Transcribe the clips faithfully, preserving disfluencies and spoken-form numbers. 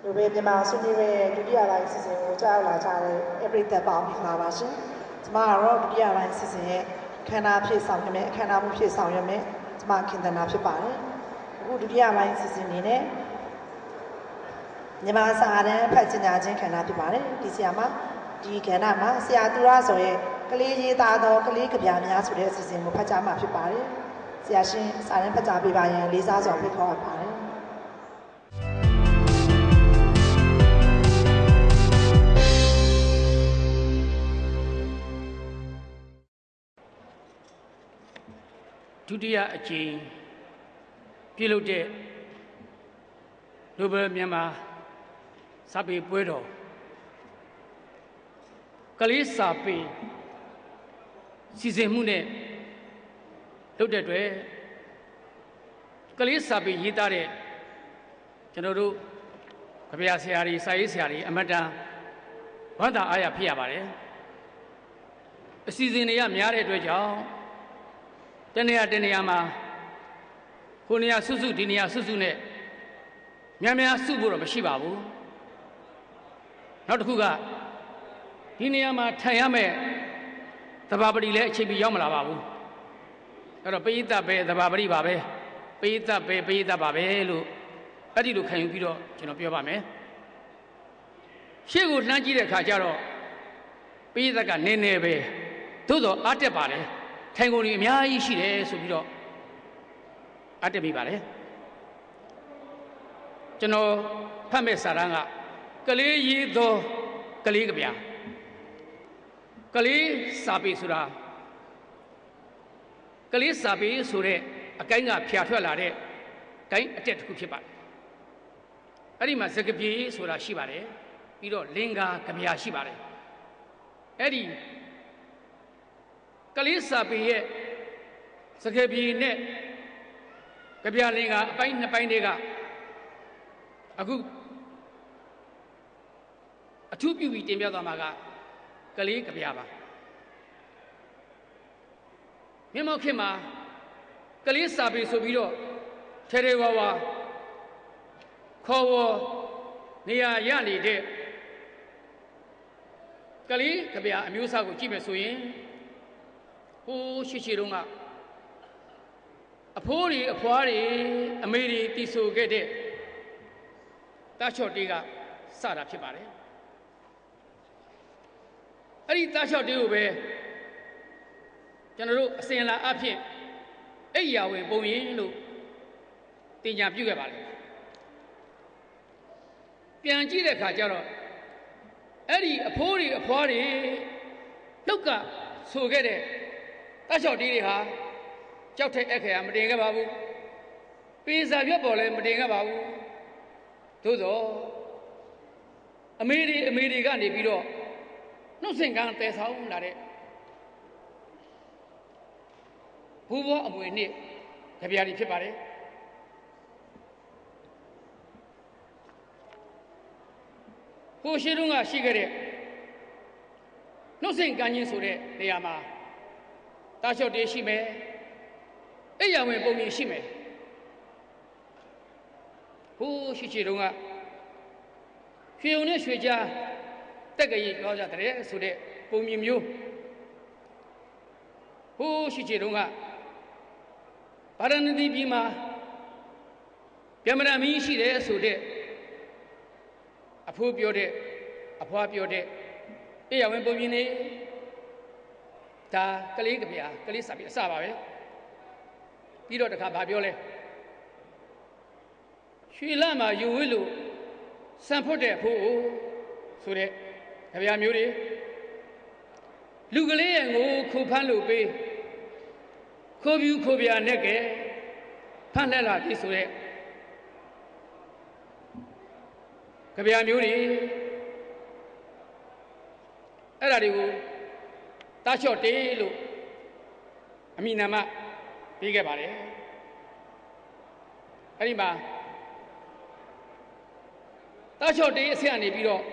လူပဲမြန်မာဆွေးနွေးရဲ့ဒုတိယပိုင်းစီစဉ်ကိုကြားရောက်လာကြတဲ့ everyday ပေါင်းမင်္ဂလာပါရှင်ကျမကတော့ဒုတိယပိုင်းစီစဉ်ရဲ့အခမ်းအနားဖြစ်ဆောင်ရမယ်အခမ်းအနားမှုဖြစ်ဆောင်ရမယ်ကျမခင်သနာဖြစ်ပါတယ်အခုဒုတိယပိုင်းစီစဉ်နေနဲ့မြန်မာစာတန်းဖတ်ချင်ခြင်းခန္ဓာဖြစ်ပါတယ်ဒီဆရာမဒီခန္ဓာမှာဆရာသူရဆိုရဲ့ကလေးရေးသားသောကလေးကဗျာများဆိုတဲ့အစီအစဉ်ကိုဖတ်ကြားမှာဖြစ်ပါတယ်ဆရာရှင်စာတန်းဖတ်ကြားပေးပါရန်လေးစားစွာဖိတ်ခေါ်အပ်ပါတယ်ဒုတိယအကြိမ်ပြုလုပ်တဲ့နိုဘယ်မြန်မာစာပေပွဲတော်ကလေးစာပေစီစဉ်မှုနဲ့လုပ်တဲ့အတွက်ကလေးစာပေရေးသားတဲ့ကျွန်တော်တို့ကဗျာဆရာကြီးစာရေးဆရာကြီးအမတန်ဝမ်းသာအားရဖြစ်ရပါတယ်အစီအစဉ်တွေကများတဲ့အတွက်ကြောင့်တနေရာတနေရာမှာကိုနေရာစုစုဒီနေရာစုစုနဲ့များများစုဖို့တော့မရှိပါဘူးနောက်တစ်ခုကဒီနေရာမှာထိုင်ရမယ်သဘာပတိလည်းအချိန်ပြီးရောက်မလာပါဘူးအဲ့တော့ပိဋကပဲသဘာပတိပါပဲပိဋကပဲပိဋကပါပဲလို့အဲ့ဒီလိုခံယူပြီးတော့ကျွန်တော်ပြောပါမယ်ရှေ့ကိုလှမ်းကြည့်တဲ့အခါကျတော့ပိဋကနည်းနည်းပဲသို့တော့အားတက်ပါလေထိုင်ကုန်ကြီးအများကြီးရှိတယ်ဆိုပြီးတော့အတက်မိပါလေကျွန်တော်ဖတ်မဲ့စာတမ်းကကလေးရေးသောကလေးကဗျာကလေးစာပေဆိုတာကလေးစာပေဆိုတဲ့အကိုင်းကဖြာထွက်လာတဲ့ဂိုင်းအတက်တစ်ခုဖြစ်ပါတယ်အဲ့ဒီမှာစကပြေဆိုတာရှိပါတယ်ပြီးတော့လင်္ကာကဗျာရှိပါတယ်အဲ့ဒီကလေးစာပေရဲ့စကပြေနဲ့ကဗျာလင်္ကာအပိုင်းနှစ်ပိုင်းတွေကအခုအထူးပြုပြီးတင်ပြသွားမှာကကလေးကဗျာပါမြန်မာခေတ်မှာကလေးစာပေဆိုပြီးတော့ထဲထဲဝါဝါခေါ်ဝေါ်နေရာရနေတဲ့ကလေးကဗျာအမျိုးအစားကိုကြည့်မယ်ဆိုရင်ဟိုးရှိရှိတုန်းကအဖိုးတွေအဖွားတွေအမေတွေတည်ဆိုခဲ့တဲ့တာချော့တေးကစတာဖြစ်ပါတယ်အဲ့ဒီတာချော့တေးကိုပဲကျွန်တော်တို့အစဉ်လာအဖြစ်အိယာဝင်ပုံရင်လို့တင်ညာပြုခဲ့ပါလေပြန်ကြည့်တဲ့အခါကျတော့အဲ့ဒီအဖိုးတွေအဖွားတွေနှုတ်ကဆိုခဲ့တဲ့တာချော့တေးတွေဟာကြောက်တဲ့အခရာမတင်ခဲ့ပါဘူးပေစာရွက်ပေါ်လည်းမတင်ခဲ့ပါဘူးသို့သောအမေတွေအမေတွေကနေပြီးတော့နှုတ်ဆင့်ကန်းတည်ဆောင်လာတဲ့ဘူဘောအမွေနှစ်ကြပြာတွေဖြစ်ပါတယ်ဟိုရှိတုန်းကရှိခဲ့တဲ့နှုတ်ဆင့်ကန်းကြီးဆိုတဲ့နေရာမှာတာလျှော့တေးရှိမယ်အိယာဝင်ပုံမြင်ရှိမယ်ဟိုးရှိရှိတုန်းကရွှေုံနဲ့ရွှေကြားတက်ကြည်ပြောကြတဲ့ဆိုတဲ့ပုံမြင်မျိုးဟိုးရှိရှိတုန်းကဗာရဏသီပြည်မှာဗျမရမင်းရှိတယ်ဆိုတဲ့အဖိုးပြောတဲ့အဖွားပြောတဲ့အိယာဝင်ပုံမြင်နေဒါကလေးကဗျာကလေးစာပြီးအစပါပဲပြီးတော့တခါဗာပြောလဲရွှေလမှာယူဝဲလို့စံဖွတ်တဲ့အဖို့ဆိုတဲ့ကြဗျာမျိုးတွေလူကလေးရဲ့ငိုခုဖမ်းလို့ပေးခိုးပြူခိုးပြာနဲ့ကဲဖမ်းလက်လာပြီဆိုတဲ့ကြဗျာမျိုးတွေအဲ့ဒါတွေကိုတာချော့တေးလို့အမိနာမပေးခဲ့ပါတယ်အဲ့ဒီမှာတာချော့တေးအဆင့်ကနေပြီးတော့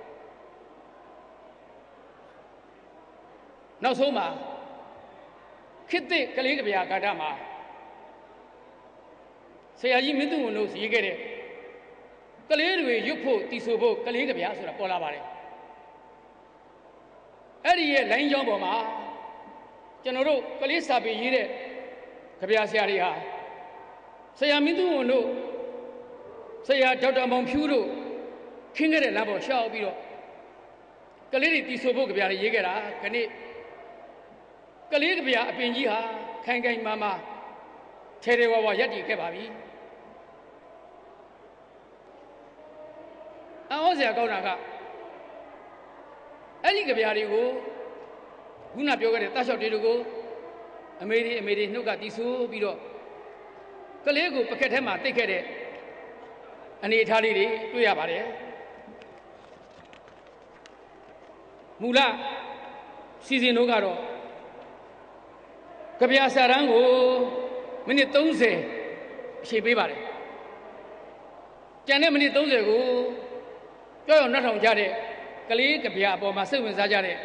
နောက်ဆုံးမှာခေတ်သစ်ကလေးကဗျာကာတာမှာဆရာကြီးမင်းသူဝန်တို့ရေးခဲ့တဲ့ကလေးတွေရွတ်ဖို့တီဆိုဖို့ကလေးကဗျာဆိုတာပေါ်လာပါတယ်အဲ့ဒီရဲ့လိုင်းကြောင်းပေါ်မှာကျွန်တော်တို့ကလေးစာပေရေးတဲ့ကဗျာဆရာတွေဟာဆရာမင်းသူဝန်တို့ဆရာဒေါက်တာမောင်ဖြူးတို့ခင်းခဲ့တဲ့လမ်းပေါ်ရှောက်ပြီးတော့ကလေးတွေတီဆိုဖို့ကြပြားတွေရေးခဲ့တာခဏကလေးကြပြားအပင်ကြီးဟာခိုင်ခိုင်မာမာထဲထဲဝါဝါရက်တည်ခဲ့ပါပြီအော်ဆရာကောင်းတာကအဲ့ဒီကြပြားတွေကိုခုနပြောခဲ့တဲ့တတ်လျှောက်တွေတို့ကိုအမေတွေအမေတွေနှုတ်ကတီဆိုပြီးတော့ကလေးကိုပကက်ထဲမှာတိတ်ခဲ့တဲ့အနေအထားလေးတွေတွေ့ရပါတယ်မူလစီစဉ်တို့ကတော့ကြပြာစာရန်ကိုမိနစ်သုံးဆယ်အချိန်ပေးပါတယ်ကျန်တဲ့မိနစ်သုံးဆယ်ကိုကြောက်ရွံ့နှောက်ထောင်ကြတဲ့ကလေးကြပြာအပေါ်မှာစိတ်ဝင်စားကြတဲ့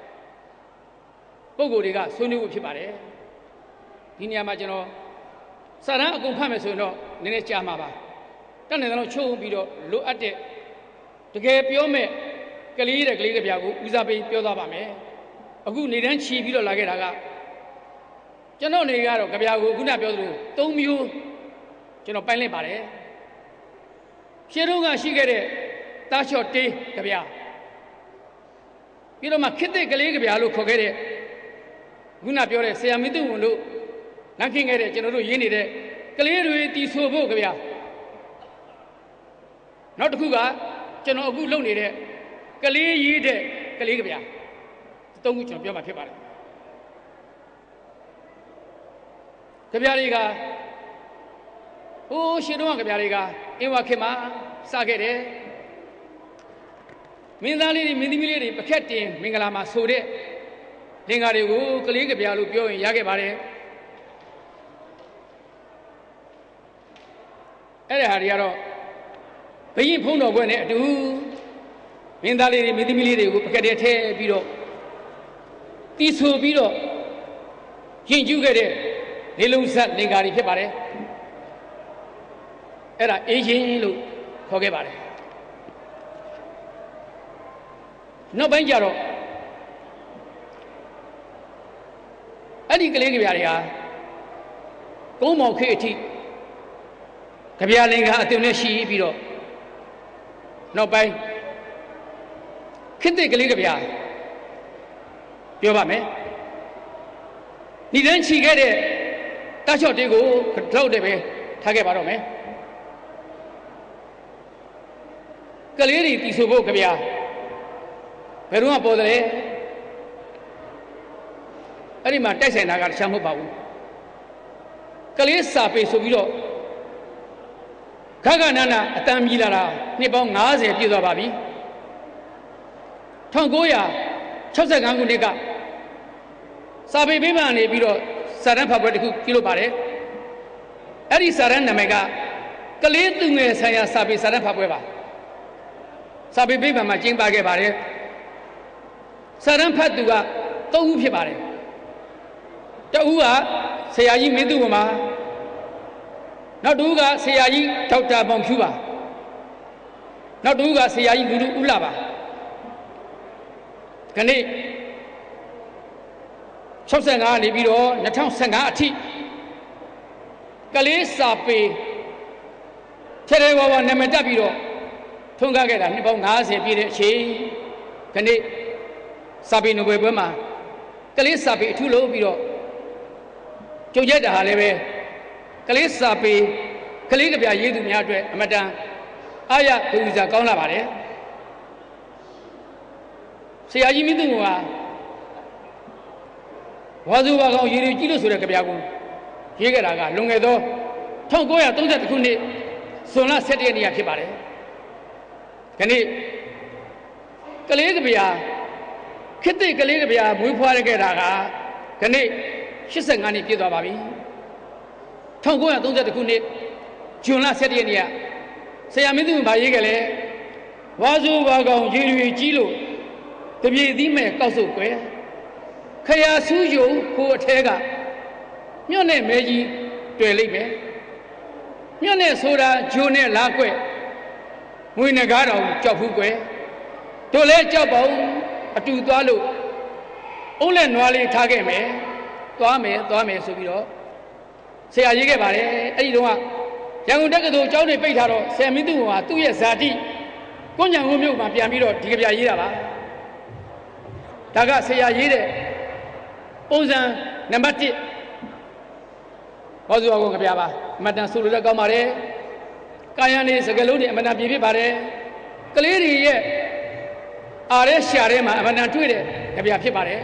ပုံကိုယ်တွေကဆွေးနွေးဖို့ဖြစ်ပါတယ်ဒီနေရာမှာကျွန်တော်စာရန်အကုန်ဖတ်မယ်ဆိုရင်တော့နည်းနည်းကြာမှာပါတတ်နေတယ်လို့ချုံပြီးတော့လိုအပ်တဲ့တကယ်ပြောမဲ့ကလေးတဲ့ကလေးကြပြာကိုဦးစားပေးပြောသွားပါမယ်အခုနေတန်းချီပြီးတော့လာခဲ့တာကကျွန်တော်နေကတော့ကြပြာကိုခုနပြောသလိုသုံးမျိုးကျွန်တော်ပိုင်းလိုက်ပါတယ်ရှင်းတော့ကရှိခဲ့တဲ့တားချော့တေးကြပြာပြီးတော့မှခေတ်သစ်ကလေးကြပြာလို့ခေါ်ခဲ့တဲ့ခုနပြောတဲ့ဆရာမင်းသူဝန်တို့လက်ခင်းခဲ့တဲ့ကျွန်တော်တို့ရင်းနေတဲ့ကလေးတွေတီဆိုဖို့ကြပြာနောက်တစ်ခုကကျွန်တော်အခုလုပ်နေတဲ့ကလေးရေးတဲ့ကလေးကြပြာသုံးခုကျွန်တော်ပြောမှာဖြစ်ပါတယ်ကြပြာတွေကဟိုးရှင်းတော့ကြပြာတွေကအင်းဝခေတ်မှာစခဲ့တယ်မင်းသားလေးတွေမင်းသမီးလေးတွေပခက်တင်မင်္ဂလာမှာဆိုတဲ့လင်္ကာတွေကိုကလေးကြပြာလို့ပြောရင်ရခဲ့ပါတယ်အဲ့ဒီဟာတွေကတော့ဘယင်းဖုံးတော်ဘွဲ့နဲ့အတူမင်းသားလေးတွေမင်းသမီးလေးတွေကိုပကက်တဲ့ထဲပြီးတော့တီးဆိုပြီးတော့ရင်ကျူးခဲ့တဲ့လေလုံးဆက်လင်္ကာတွေဖြစ်ပါတယ်အဲ့ဒါအေးရင်လို့ခေါ်ခဲ့ပါတယ်နောက်ပိုင်းကျတော့အဲ့ဒီကလေးကြပြာတွေဟာကုန်းမောင်ခေတ်အထိကြပြာလင်္ကာအသွင်နဲ့ရှိပြီးတော့နောက်ပိုင်းခေတ်သစ်ကလေးကြပြာပြောပါမယ်ဒီတန်းချီခဲ့တဲ့တားချော့တေးကိုထောက်တယ်ပဲထားခဲ့ပါတော့မယ်ကလေးတွေတီဆိုဖို့ကြပြာဘယ်တော့မှပေါ်တယ်အဲ့ဒီမှာတိုက်ဆိုင်တာကတခြားမဟုတ်ပါဘူးကလေးစာပေဆိုပြီးတော့ခက်ခဏနာအတန်မြည်လာတာနှစ်ပေါင်း၅၀ပြည့်သွားပါပြီ၁၉၆၅ခုနှစ်ကစာပေပေးမှနေပြီးတော့စာရန်ဖတ်ပွဲတစ်ခုပြုလုပ်ပါတယ်အဲ့ဒီစာရန်နာမည်ကကလေးသူငယ်ဆိုင်ရာစာပေစာရန်ဖတ်ပွဲပါစာပေပေးမှမှာကျင်းပခဲ့ပါတယ်စာရန်ဖတ်သူက၃ဦးဖြစ်ပါတယ်တဦးကဆရာကြီးမင်းသူဝမှာနောက်တစ်ဦးကဆရာကြီးဒေါက်တာမောင်ဖြူပါနောက်တစ်ဦးကဆရာကြီးလူလူဦးလာပါခဏ၆၅နေပြီးတော့၂၀၁၅အထိကလေးစာပေထဲထဲဝါဝါနာမည်တက်ပြီးတော့ထွန်းကားခဲ့တာနှစ်ပေါင်း၅၀ပြည့်တဲ့အချိန်ခဏစာပေနိုဘယ်ပွဲမှာကလေးစာပေအထူးလို့ပြီးတော့ကြုံရက်တာဟာလည်းပဲကလေးစာပေကလေးကြပြရေးသူများအတွက်အမတန်အားရဂုဏ်ယူစရာကောင်းလာပါတယ်ဆရာကြီးမင်းသူကဝါစုဝါကောင်ရေတွေကြီးလို့ဆိုတဲ့ကြပြကိုရေးခဲ့တာကလွန်ခဲ့သော၁၉၃၁ခုနှစ်ဇွန်လ၁၁ရက်နေ့ဖြစ်ပါတယ်ခဏကလေးကြပြခေတ်သစ်ကလေးကြပြမွေးဖွားခဲ့တာကခဏ၈၅နှစ်ပြည့်သွားပါပြီ၁၉၃၁ခုနှစ်ဇွန်လ၁၁ရက်နေ့ကဆရာမင်းသူဘာရေးခဲ့လဲဝါစုဝါကောင်ရေတွေကြီးလို့တပြေသီးမဲ့ကောက်စုပ်ကွယ်ခရာဆူးယုံကိုအထဲကညွန့်နဲ့မဲကြီးတွေ့လိမ့်မယ်ညွန့်နဲ့ဆိုတာဂျိုနဲ့လားကွက်ငွေနဲ့ကားတော်ကြောက်ဘူးကွယ်တို့လဲကြောက်ပါဦးအတူသွားလို့အုံးလက်နွားလေးထားခဲ့မယ်သွားမယ်သွားမယ်ဆိုပြီးတော့ဆရာရေးခဲ့ပါတယ်အဲ့ဒီတော့ရန်ကုန်တက္ကသိုလ်ကျောင်းတွေပိတ်ထားတော့ဆရာမင်းသူကသူ့ရဲ့ဇာတိကွန်ညံကုန်းမြို့မှာပြန်ပြီးတော့ဒီကဗျာရေးတာပါဒါကဆရာရေးတဲ့ပုံစံနံပါတ်တစ်ဘောဇူအောင်ကဗျာပါအမတန်ဆိုလိုတဲ့ကောင်းပါတယ်ကာယံလေးစကလုံးတွေအမတန်ပြည့်ပြည့်ပါတယ်ကလေးတွေရဲ့အားရဲရှာထဲမှာအမတန်တွေ့တဲ့ကြပြဖြစ်ပါတယ်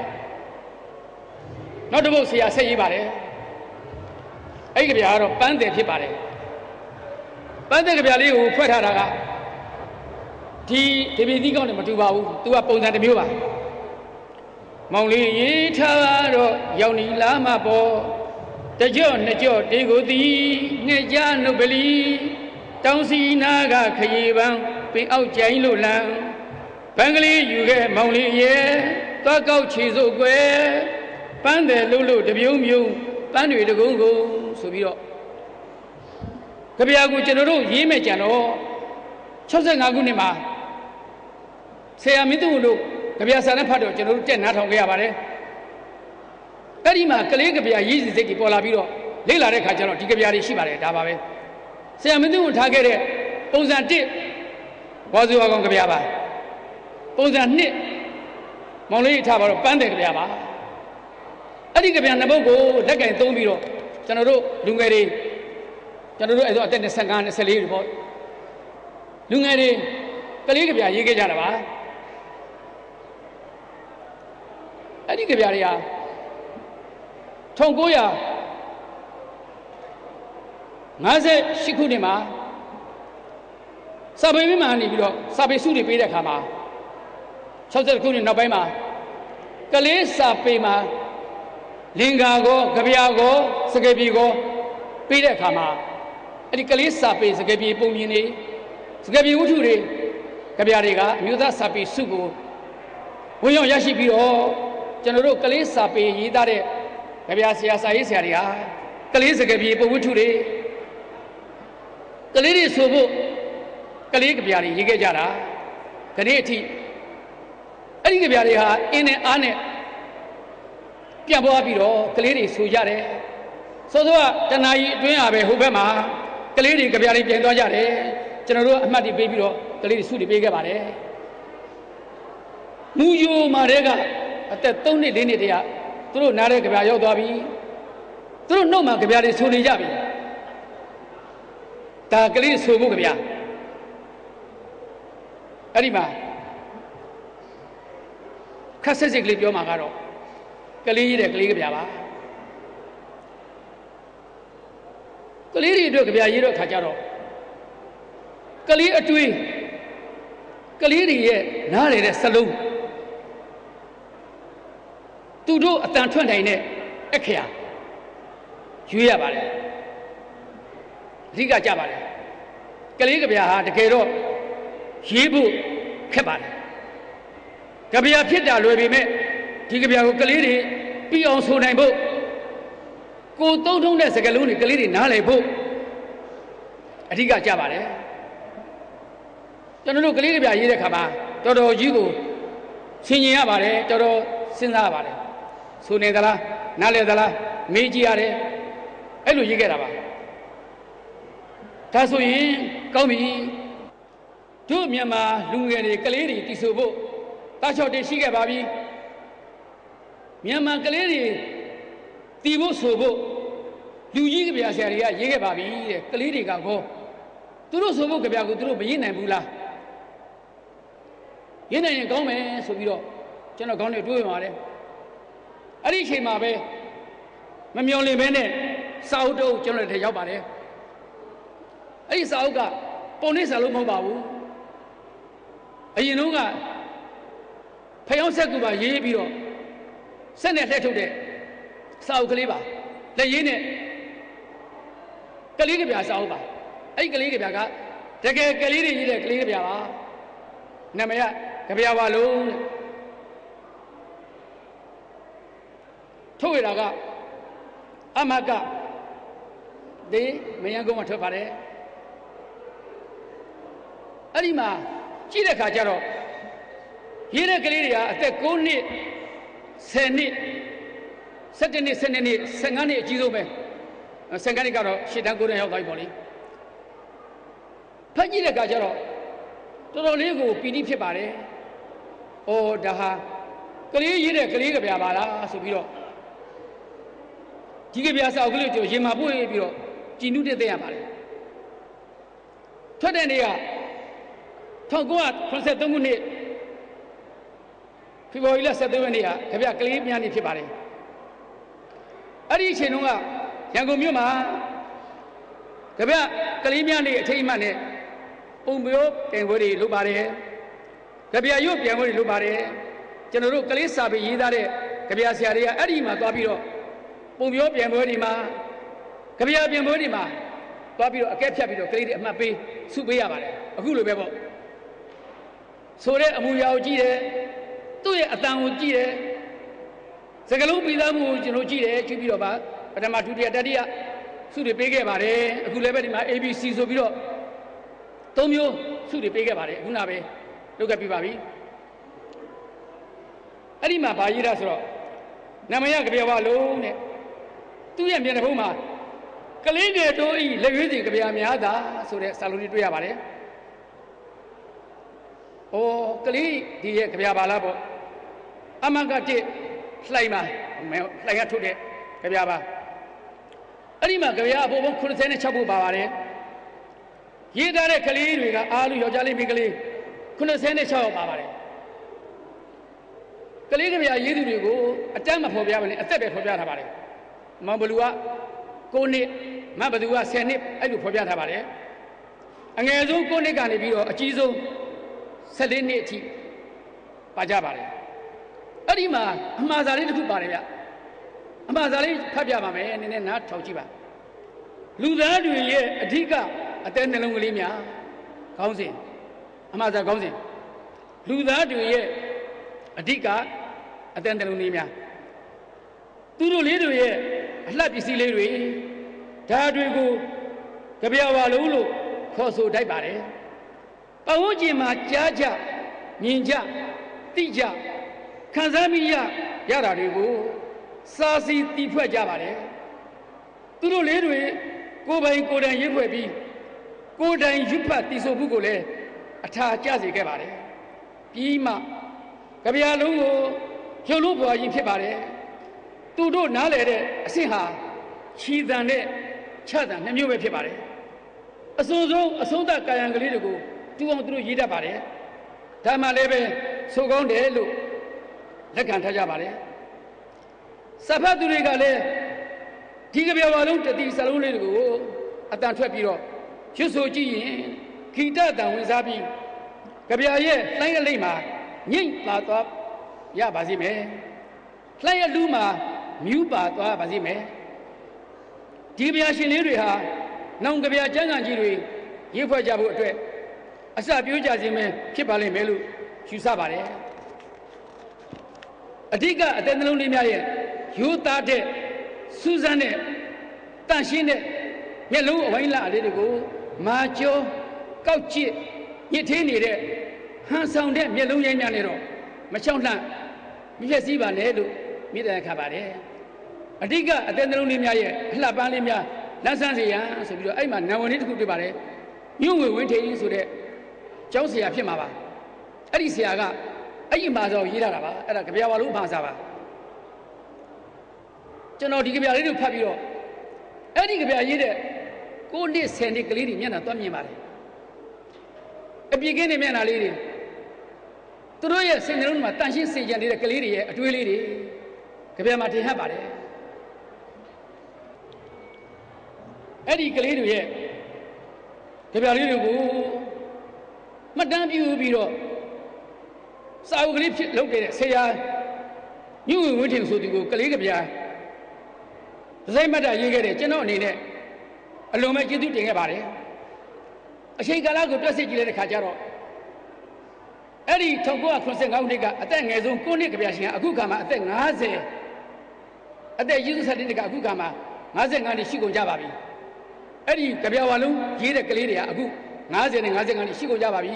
နောက်တစ်ပုဒ်ဆရာဆက်ရေးပါတယ်အဲ့ဒီကြပြကတော့ပန်းတယ်ဖြစ်ပါတယ်ပန်းတယ်ကြပြလေးကိုဖွဲ့ထားတာကဒီဒီပီတိကောင်းနဲ့မတူပါဘူးသူကပုံစံတစ်မျိုးပါမောင်လေးရေးထားတော့ရောင်နီလာမပေါ်တကြော့နှစ်ကြော့တေကိုသည်ငှက်ကြနှုတ်ပလီတောင်စီနာကခရီးပန်းပင်အောက်ကြိုင်လို့လမ်းပန်းကလေးယူခဲ့မောင်လေးရဲ့သွားကောက်ချီစို့ကွယ်ပန်းတယ်လို့လို့တပြုံးပြုံးပန်းတွေတကုန်းကုန်းဆိုပြီးတော့ကြပြာကိုကျွန်တော်တို့ရေးမဲ့ကြံတော့၆၅ခုနှစ်မှာဆရာမင်းသူတို့ကြပြာစာနဲ့ဖတ်တော့ကျွန်တော်တို့တက်နားထောင်ခဲ့ရပါတယ်အဲ့ဒီမှာကလေးကြပြာရေးစီစိတ်ကြီးပေါ်လာပြီးတော့လေ့လာတဲ့ခါကျတော့ဒီကြပြာတွေရှိပါတယ်ဒါပါပဲဆရာမင်းသူကိုထားခဲ့တဲ့ပုံစံတစ်ဘောဇူအောင်ကြပြာပါပုံစံနှစ်မောင်လေးထားပါတော့ပန်းတယ်ကြပြာပါအဲ့ဒီကြပြာနှစ်ပုဒ်ကိုလက်ကင်သုံးပြီးတော့ကျွန်တော်တို့လူငယ်တွေကျွန်တော်တို့အဲ့တော့အသက်၂၅ ၂၄တွေပေါ့လူငယ်တွေကလေးကြပြာရေးခဲ့ကြတာပါအဲ့ဒီကြပြာတွေဟာ၁၉၅၈ခုနှစ်မှာစာပေမှာနေပြီးတော့စာပေစုတွေပေးတဲ့အခါမှာ၆၁ခုနှစ်နောက်ပိုင်းမှာကလေးစာပေမှာလင်္ကာကောကြပြာကောစကားပြေကောပေးတဲ့အခါမှာအဲ့ဒီကလေးစာပေစကားပြေပုံမြင်နေစကားပြေဝတ္ထုတွေကြပြာတွေကအမျိုးသားစာပေစုကိုဝင်ရောက်ရရှိပြီးတော့ကျွန်တော်တို့ကလေးစာပေရေးသားတဲ့ကြပြာဆရာစာရေးဆရာတွေဟာကလေးစကားပြေပုံဝတ္ထုတွေကလေးတွေဆိုဖို့ကလေးကြပြာတွေရေးခဲ့ကြတာကနေ့အထိအဲ့ဒီကြပြာတွေဟာအင်းနဲ့အားနဲ့ပြန့်ပွားပြီးတော့ကလေးတွေဆိုကြတယ်စောစောကတနာကြီးအတွင်းအားပဲဟိုဘက်မှာကလေးတွေကြပြာတွေပြင်သွားကြတယ်ကျွန်တော်တို့အမှတ်တွေပေးပြီးတော့ကလေးတွေစုတွေပေးခဲ့ပါတယ်မူယိုမာတဲ့ကအသက်၃နှစ်၄နှစ်တည်းကသူတို့နားတဲ့ကြပြာရောက်သွားပြီသူတို့နှုတ်မှာကြပြာတွေဆိုနေကြပြီဒါကလေးဆိုဖို့ကြပြာအဲ့ဒီမှာခက်ဆက်စစ်ကလေးပြောမှာကတော့ကလေးရေးတဲ့ကလေးကြပြာပါကလေးတွေအတွက်ကြပြာရေးတော့ခါကြတော့ကလေးအတွေ့ကလေးတွေရဲ့နားရတဲ့စလုံးသူတို့အတန်ထွက်နိုင်တဲ့အခရာရွေးရပါတယ်အဓိကကြပါတယ်ကလေးကြပြာဟာတကယ်တော့ရေးဖို့ခက်ပါတယ်ကြပြာဖြစ်တာလွယ်ပေမဲ့ဒီကြပြာကိုကလေးတွေပြီးအောင်ဆိုနိုင်ဖို့ကိုသုံးထုံးတဲ့စကားလုံးတွေကလေးတွေနားလည်ဖို့အဓိကကြပါတယ်ကျွန်တော်တို့ကလေးကြပြာရေးတဲ့ခါမှာတော်တော်ကြီးကိုဆင်ញင်ရပါတယ်တော်တော်စဉ်းစားရပါတယ်ဆိုနေသလားနားလည်သလားမေးကြည့်ရတယ်အဲ့လိုရေးခဲ့တာပါဒါဆိုရင်ကောင်းပြီတို့မြန်မာလူငယ်တွေကလေးတွေတည်ဆိုဖို့တာချော့တင်ရှိခဲ့ပါပြီမြန်မာကလေးတွေတည်ဖို့ဆိုဖို့လူကြီးကြပြာဆရာတွေကရေးခဲ့ပါပြီတဲ့ကလေးတွေကကောသူတို့ဆိုဖို့ကြပြာကိုသူတို့မရေးနိုင်ဘူးလားရေးနိုင်ရင်ကောင်းမယ်ဆိုပြီးတော့ကျွန်တော်ခေါင်းနဲ့တွေးပါပါတယ်အဲ့ဒီအချိန်မှာပဲမမျော်လင့်ပဲနဲ့စာအုပ်တော့ကျွန်တော်တို့ရောက်ပါတယ်အဲ့ဒီစာအုပ်ကပုံနှိပ်စာလို့မဟုတ်ပါဘူးအရင်တုန်းကဖျောင်းဆက်ကူပါရေးပြီးတော့ဆက်နဲ့လှည့်ထုတ်တဲ့စာအုပ်ကလေးပါလက်ရေးနဲ့ကလေးကြပြာစာအုပ်ပါအဲ့ဒီကလေးကြပြာကတကယ်ကလေးတွေရေးတဲ့ကလေးကြပြာပါနာမည်ကကြပြာပါလုံးထုတ်ရတာကအမကဒီမယံကုန်းမှာထွက်ပါတယ်အဲ့ဒီမှာကြည့်တဲ့ခါကျတော့ရေးတဲ့ကလေးတွေကအသက်၉နှစ်ဆယ်နှစ်၁၇နှစ်၁၂နှစ်၁၅နှစ်အကြီးဆုံးပဲ၁၅နှစ်ကတော့ရှစ်တန်းကိုတန်းရောက်သွားပြီပေါ့လေဖတ်ကြည့်တဲ့ခါကျတော့တော်တော်လေးကိုပီတိဖြစ်ပါတယ်။အော်ဒါဟာကလေးရေးတဲ့ကလေးကဗျာပါလားဆိုပြီးတော့ဒီကဗျာစာအုပ်ကလေးကိုရင်မှာပို့ပြီးတော့ကြည်နုတက်တဲ့ရပါတယ်။ထွက်တဲ့နေ့က၁၉၇၃ခုနှစ်ဖေဖော်ဝါရီလ၁၃ရက်နေ့ကကြပြကလေးများနေ့ဖြစ်ပါတယ်။အဲ့ဒီအချိန်တုန်းကရန်ကုန်မြို့မှာကြပြကလေးများနေ့အထိမ်းအမှတ်နဲ့ပုံပြောပြန်ပွဲတွေလုပ်ပါတယ်။ကြပြရုပ်ပြန်ပွဲတွေလုပ်ပါတယ်။ကျွန်တော်တို့ကလေးစာပေရေးသားတဲ့ကြပြဆရာတွေကအဲ့ဒီမှာသွားပြီးတော့ပုံပြောပြန်ပွဲတွေမှာကြပြပြန်ပွဲတွေမှာသွားပြီးတော့အကဲဖြတ်ပြီးတော့ကလေးတွေအမှတ်ပေးစုပေးရပါတယ်။အခုလိုပဲပေါ့။ဆိုတဲ့အမူအရာကိုကြည့်တယ်သူ့ရဲ့အတန်ကိုကြည့်တယ်စကလုံးပြီးသားမှုကိုကျွန်တော်ကြည့်တယ်ကြည့်ပြီးတော့ပါပထမဒုတိယတတိယစုတွေပေးခဲ့ပါတယ်အခုလည်းပဲဒီမှာ A B C ဆိုပြီးတော့သုံးမျိုးစုတွေပေးခဲ့ပါတယ်အခုနပဲလုပ်ခဲ့ပြီးပါပြီအဲ့ဒီမှာဗာရေးတာဆိုတော့နမယကဗျာဝလုံးနဲ့သူ့ရဲ့မျက်နှာဖုံးမှာကလေးငယ်တို့ဤလက်ရွေးစဉ်ကဗျာများသာဆိုတဲ့စာလုံးလေးတွေ့ရပါတယ်ဩကလေးဒီရဲ့ကြပြပါလားပေါ့အမကတစ်လှိုင်မှာလှိုင်ကထုတ်တဲ့ကြပြပါအဲ့ဒီမှာကြပြအပေါ်ပေါင်း၉၆ခုပါပါတယ်ရေးထားတဲ့ကလေးတွေကအားလုံးယောက်ျားလေးမိန်းကလေး၉၆ယောက်ပါပါတယ်ကလေးကြပြရေးသူတွေကိုအတန်းမဖော်ပြပါနဲ့အသက်ပဲဖော်ပြထားပါတယ်မောင်ဘလူက၉နှစ်မဘသူက၁၀နှစ်အဲ့လိုဖော်ပြထားပါတယ်အငယ်ဆုံး၉နှစ်ကနေပြီးတော့အကြီးဆုံး၁၄နှစ်အထိပါကြပါတယ်အဲ့ဒီမှာအမှားစာလေးတစ်ခုပါတယ်ဗျအမှားစာလေးဖတ်ပြပါမယ်နည်းနည်းနားထောင်ကြည့်ပါလူသားတွေရဲ့အဓိကအသက်နှလုံးကလေးများခေါင်းစဉ်အမှားစာခေါင်းစဉ်လူသားတွေရဲ့အဓိကအသက်နှလုံးလေးများသူတို့လေးတွေရဲ့အလှပစ္စည်းလေးတွေဒါတွေကိုကြပြဝါလုံးလို့ခေါ်ဆိုတတ်ပါတယ်ပတ်ဝန်းကျင်မှာကြားကြမြင်ကြသိကြခံစားမိရရတာတွေကိုစာစီတီးဖွဲ့ကြပါတယ်သူတို့လေးတွေကိုယ်ပိုင်ကိုယ်တိုင်ရွတ်ဖွဲ့ပြီးကိုယ်တိုင်ရွတ်ဖတ်တည်ဆိုမှုကိုလည်းအထာကျစေခဲ့ပါတယ်ပြီးမှကြပြလုံးကိုရုပ်လို့ပေါ်ရင်ဖြစ်ပါတယ်သူတို့နားလေတဲ့အဆင့်ဟာခြီတန်နဲ့ချတန်နှမျိုးပဲဖြစ်ပါတယ်အစွန်ဆုံးအဆုံးသတ်ကာယံကလေးတွေကိုတူအောင်သူတို့ရေးတတ်ပါတယ်ဒါမှလည်းပဲဆိုကောင်းတယ်လို့လက်ခံထားကြပါတယ်စဖတ်သူတွေကလည်းဒီကြပြဝါလုံးတတိစလုံးလေးတွေကိုအတန်ထွက်ပြီးတော့ရွတ်ဆိုကြည့်ရင်ဂီတတန်ဝင်စားပြီးကြပြရဲ့လှိုင်းရလိမ့်မှာညိတ်ပါသွားရပါစေမယ်လှိုင်းရလူမှာမြူးပါသွားပါစေမယ်ဒီကြပြရှင်လေးတွေဟာနောင်ကြပြကျမ်းဂန်ကြီးတွေရေးဖွဲ့ကြဖို့အတွက်အစပြိုးကြခြင်းပဲဖြစ်ပါလိမ့်မယ်လို့ယူဆပါတယ်အဓိကအသက်နှလုံးလေးများရဲ့ရိုးသားတဲ့စူးစမ်းတဲ့တန့်ရှင်းတဲ့မျက်လုံးအဝိုင်းလာလေးတွေကိုမာကျော်ကောက်ကျစ်ညစ်သေးနေတဲ့ဟန်ဆောင်တဲ့မျက်လုံးရိုင်းများနဲ့တော့မချောက်လှန့်မဖြစ်စည်းပါနဲ့လို့မိတယ်ခါပါတယ်အဓိကအသက်နှလုံးလေးများရဲ့အလှပန်းလေးများလန်းဆန်းစေရန်ဆိုပြီးတော့အဲ့မှာနံဝင်လေးတစ်ခုတွေ့ပါတယ်ညွန့်ဝင်ဝင်းထိန်ဆိုတဲ့ကျောင်းဆရာဖြစ်မှာပါအဲ့ဒီဆရာကအဲ့ဒီမှာဆိုရေးထားတာပါအဲ့ဒါကြပြဝါလုံးမှာစာပါကျွန်တော်ဒီကြပြလေးတွေဖတ်ပြီးတော့အဲ့ဒီကြပြရေးတဲ့ကိုနှစ်ဆယ်နှစ်ကလေးတွေမျက်နှာသွားမြင်ပါတယ်အပြည့်ကင်းတဲ့မျက်နှာလေးတွေသူတို့ရဲ့စိတ်နှလုံးမှာတန်ရှင်းစေကြနေတဲ့ကလေးတွေရဲ့အတွေးလေးတွေကြပြမှာထင်ဟပ်ပါတယ်အဲ့ဒီကလေးတွေရဲ့ကြပြလေးတွေကိုမှတ်တမ်းပြုပြီးတော့စာအုပ်ကလေးဖြစ်လုပ်ခဲ့တဲ့ဆရာညွန့်ဝင်းထင်ဆိုသူကိုကလေးကြပြဒဇိမ့်မတ်တာရေးခဲ့တယ်ကျွန်တော်အနေနဲ့အလုံးမဲ့ကျေးဇူးတင်ခဲ့ပါတယ်အချိန်ကာလကိုတွက်စစ်ကြည့်တဲ့ခါကျတော့အဲ့ဒီ၁၉၇၅ခုနှစ်ကအသက်ငယ်ဆုံး၉နှစ်ကြပြရှင်ကအခုခါမှာအသက်၅၀အသက်ยี่สิบเจ็ดနှစ်ကအခုခါမှာ၅၅နှစ်ရှိကုန်ကြပါပြီအဲ့ဒီကြပြဝါလုံးရေးတဲ့ကလေးတွေကအခုငါးဆယ်နဲ့ငါးဆယ်ကနေရှိကုန်ကြပါပြီ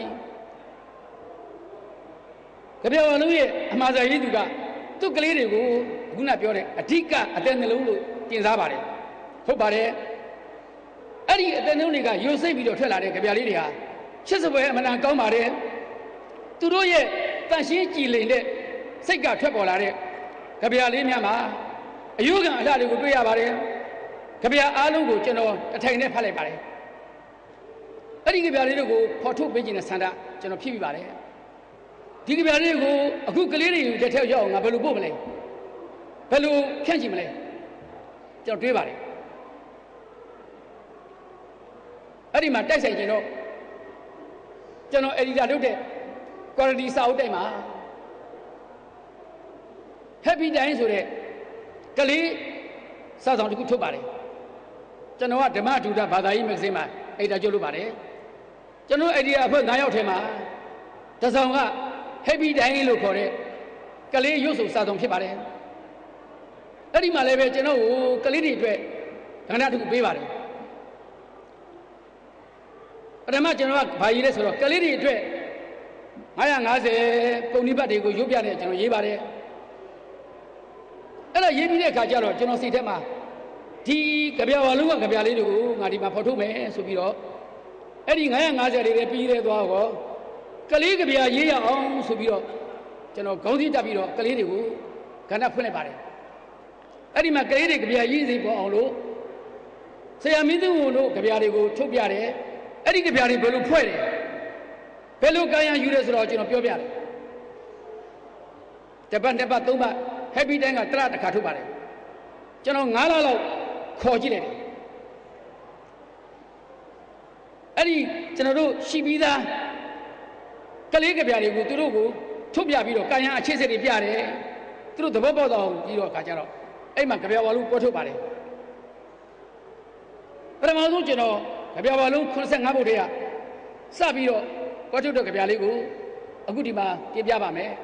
ကြပြဝါလုံးရဲ့အမှားစာရေးသူကသူ့ကလေးတွေကိုခုနပြောတဲ့အဓိကအသက်နှလုံးလို့တင်စားပါတယ်ဟုတ်ပါတယ်အဲ့ဒီအသက်နှလုံးတွေကယိုစိတ်ပြီးတော့ထွက်လာတဲ့ကြပြလေးတွေဟာချစ်စပွဲအမှန်တန်ကောင်းပါတယ်သူတို့ရဲ့တန်ရှင်းကြည်လင်တဲ့စိတ်ကထွက်ပေါ်လာတဲ့ကြပြလေးများမှာအယုခံအလှတွေကိုတွေ့ရပါတယ်ကြပြအားလုံးကိုကျွန်တော်အထိုင်နဲ့ဖတ်လိုက်ပါတယ်အဲ့ဒီကြပြလေးတွေကိုဖော်ထုတ်ပေးခြင်းနဲ့ဆန္ဒကျွန်တော်ဖြစ်ပြီးပါတယ်ဒီကြပြလေးကိုအခုကလေးတွေလက်ထက်ရောက်အောင်ငါဘယ်လိုပို့မလဲဘယ်လိုဖြန့်ချင်မလဲကျွန်တော်တွေးပါတယ်အဲ့ဒီမှာတိုက်ဆိုင်ခြင်းတော့ကျွန်တော်အက်ဒီတာလုပ်တဲ့ quality စာအုပ်တိုက်မှာ happy time ဆိုတဲ့ကလေးစာဆောင်တစ်ခုထုတ်ပါတယ်ကျွန်တော်ကဓမ္မဒုဒဘာသာရေးမဂ္ဂဇင်းမှာအဲ့ဒါကြိုးလုပ်ပါတယ်ကျွန်တော်အဲ့ဒီအဖွဲ့၅ယောက်ထဲမှာတဆောင်က happy time လို့ခေါ်တဲ့ကလေးရုပ်စုံစာဆောင်ဖြစ်ပါတယ်အဲ့ဒီမှာလည်းပဲကျွန်တော်ကိုကလေးတွေအတွက်ကဏ္ဍတစ်ခုပေးပါတယ်ပထမကျွန်တော်ကဘာရေးလဲဆိုတော့ကလေးတွေအတွက်ငါးငါးဆယ်ပုံနိပတ်တွေကိုရုပ်ပြတဲ့ကျွန်တော်ရေးပါတယ်အဲ့ဒါရေးပြီးတဲ့အခါကျတော့ကျွန်တော်စိတ်ထဲမှာဒီကြပြဝါလုံးကကြပြလေးတွေကိုငါဒီမှာဖော်ထုတ်မယ်ဆိုပြီးတော့အဲ့ဒီငါးငါးဆယ်တွေလည်းပြီးသေးသွားတော့ကလေးကြပြရေးရအောင်ဆိုပြီးတော့ကျွန်တော်ခေါင်းစည်းတက်ပြီးတော့ကလေးတွေကိုကဏ္ဍဖွင့်လိုက်ပါတယ်အဲ့ဒီမှာကလေးတွေကြပြရေးစိပေါ်အောင်လို့ဆရာမင်းသူတို့ကြပြတွေကိုထုတ်ပြတယ်အဲ့ဒီကြပြတွေဘယ်လိုဖွဲ့တယ်ဘယ်လိုကာယံယူရဲဆိုတော့ကျွန်တော်ပြောပြတယ်တပတ်တစ်ပတ်သုံးပတ် happy time ကတရတစ်ခါထုတ်ပါတယ်ကျွန်တော်ငါးလလောက်ခေါ်ကြည့်လိုက်တယ်အဲ့ဒီကျွန်တော်တို့ရှိပြီးသားကလေးကြပြတွေကိုသူတို့ကိုထုတ်ပြပြီးတော့ကာယံအခြေစစ်တွေပြတယ်သူတို့သဘောပေါက်တော့ပြီးတော့ခါကြတော့အဲ့မှာကြပြဝါလုံးပေါ်ထုတ်ပါတယ်ပထမဆုံးကျွန်တော်ကြပြဝါလုံးeighty-fiveဘုတ်တွေကစပြီးတော့ပေါ်ထုတ်တဲ့ကြပြလေးကိုအခုဒီမှာပြပြပါမယ်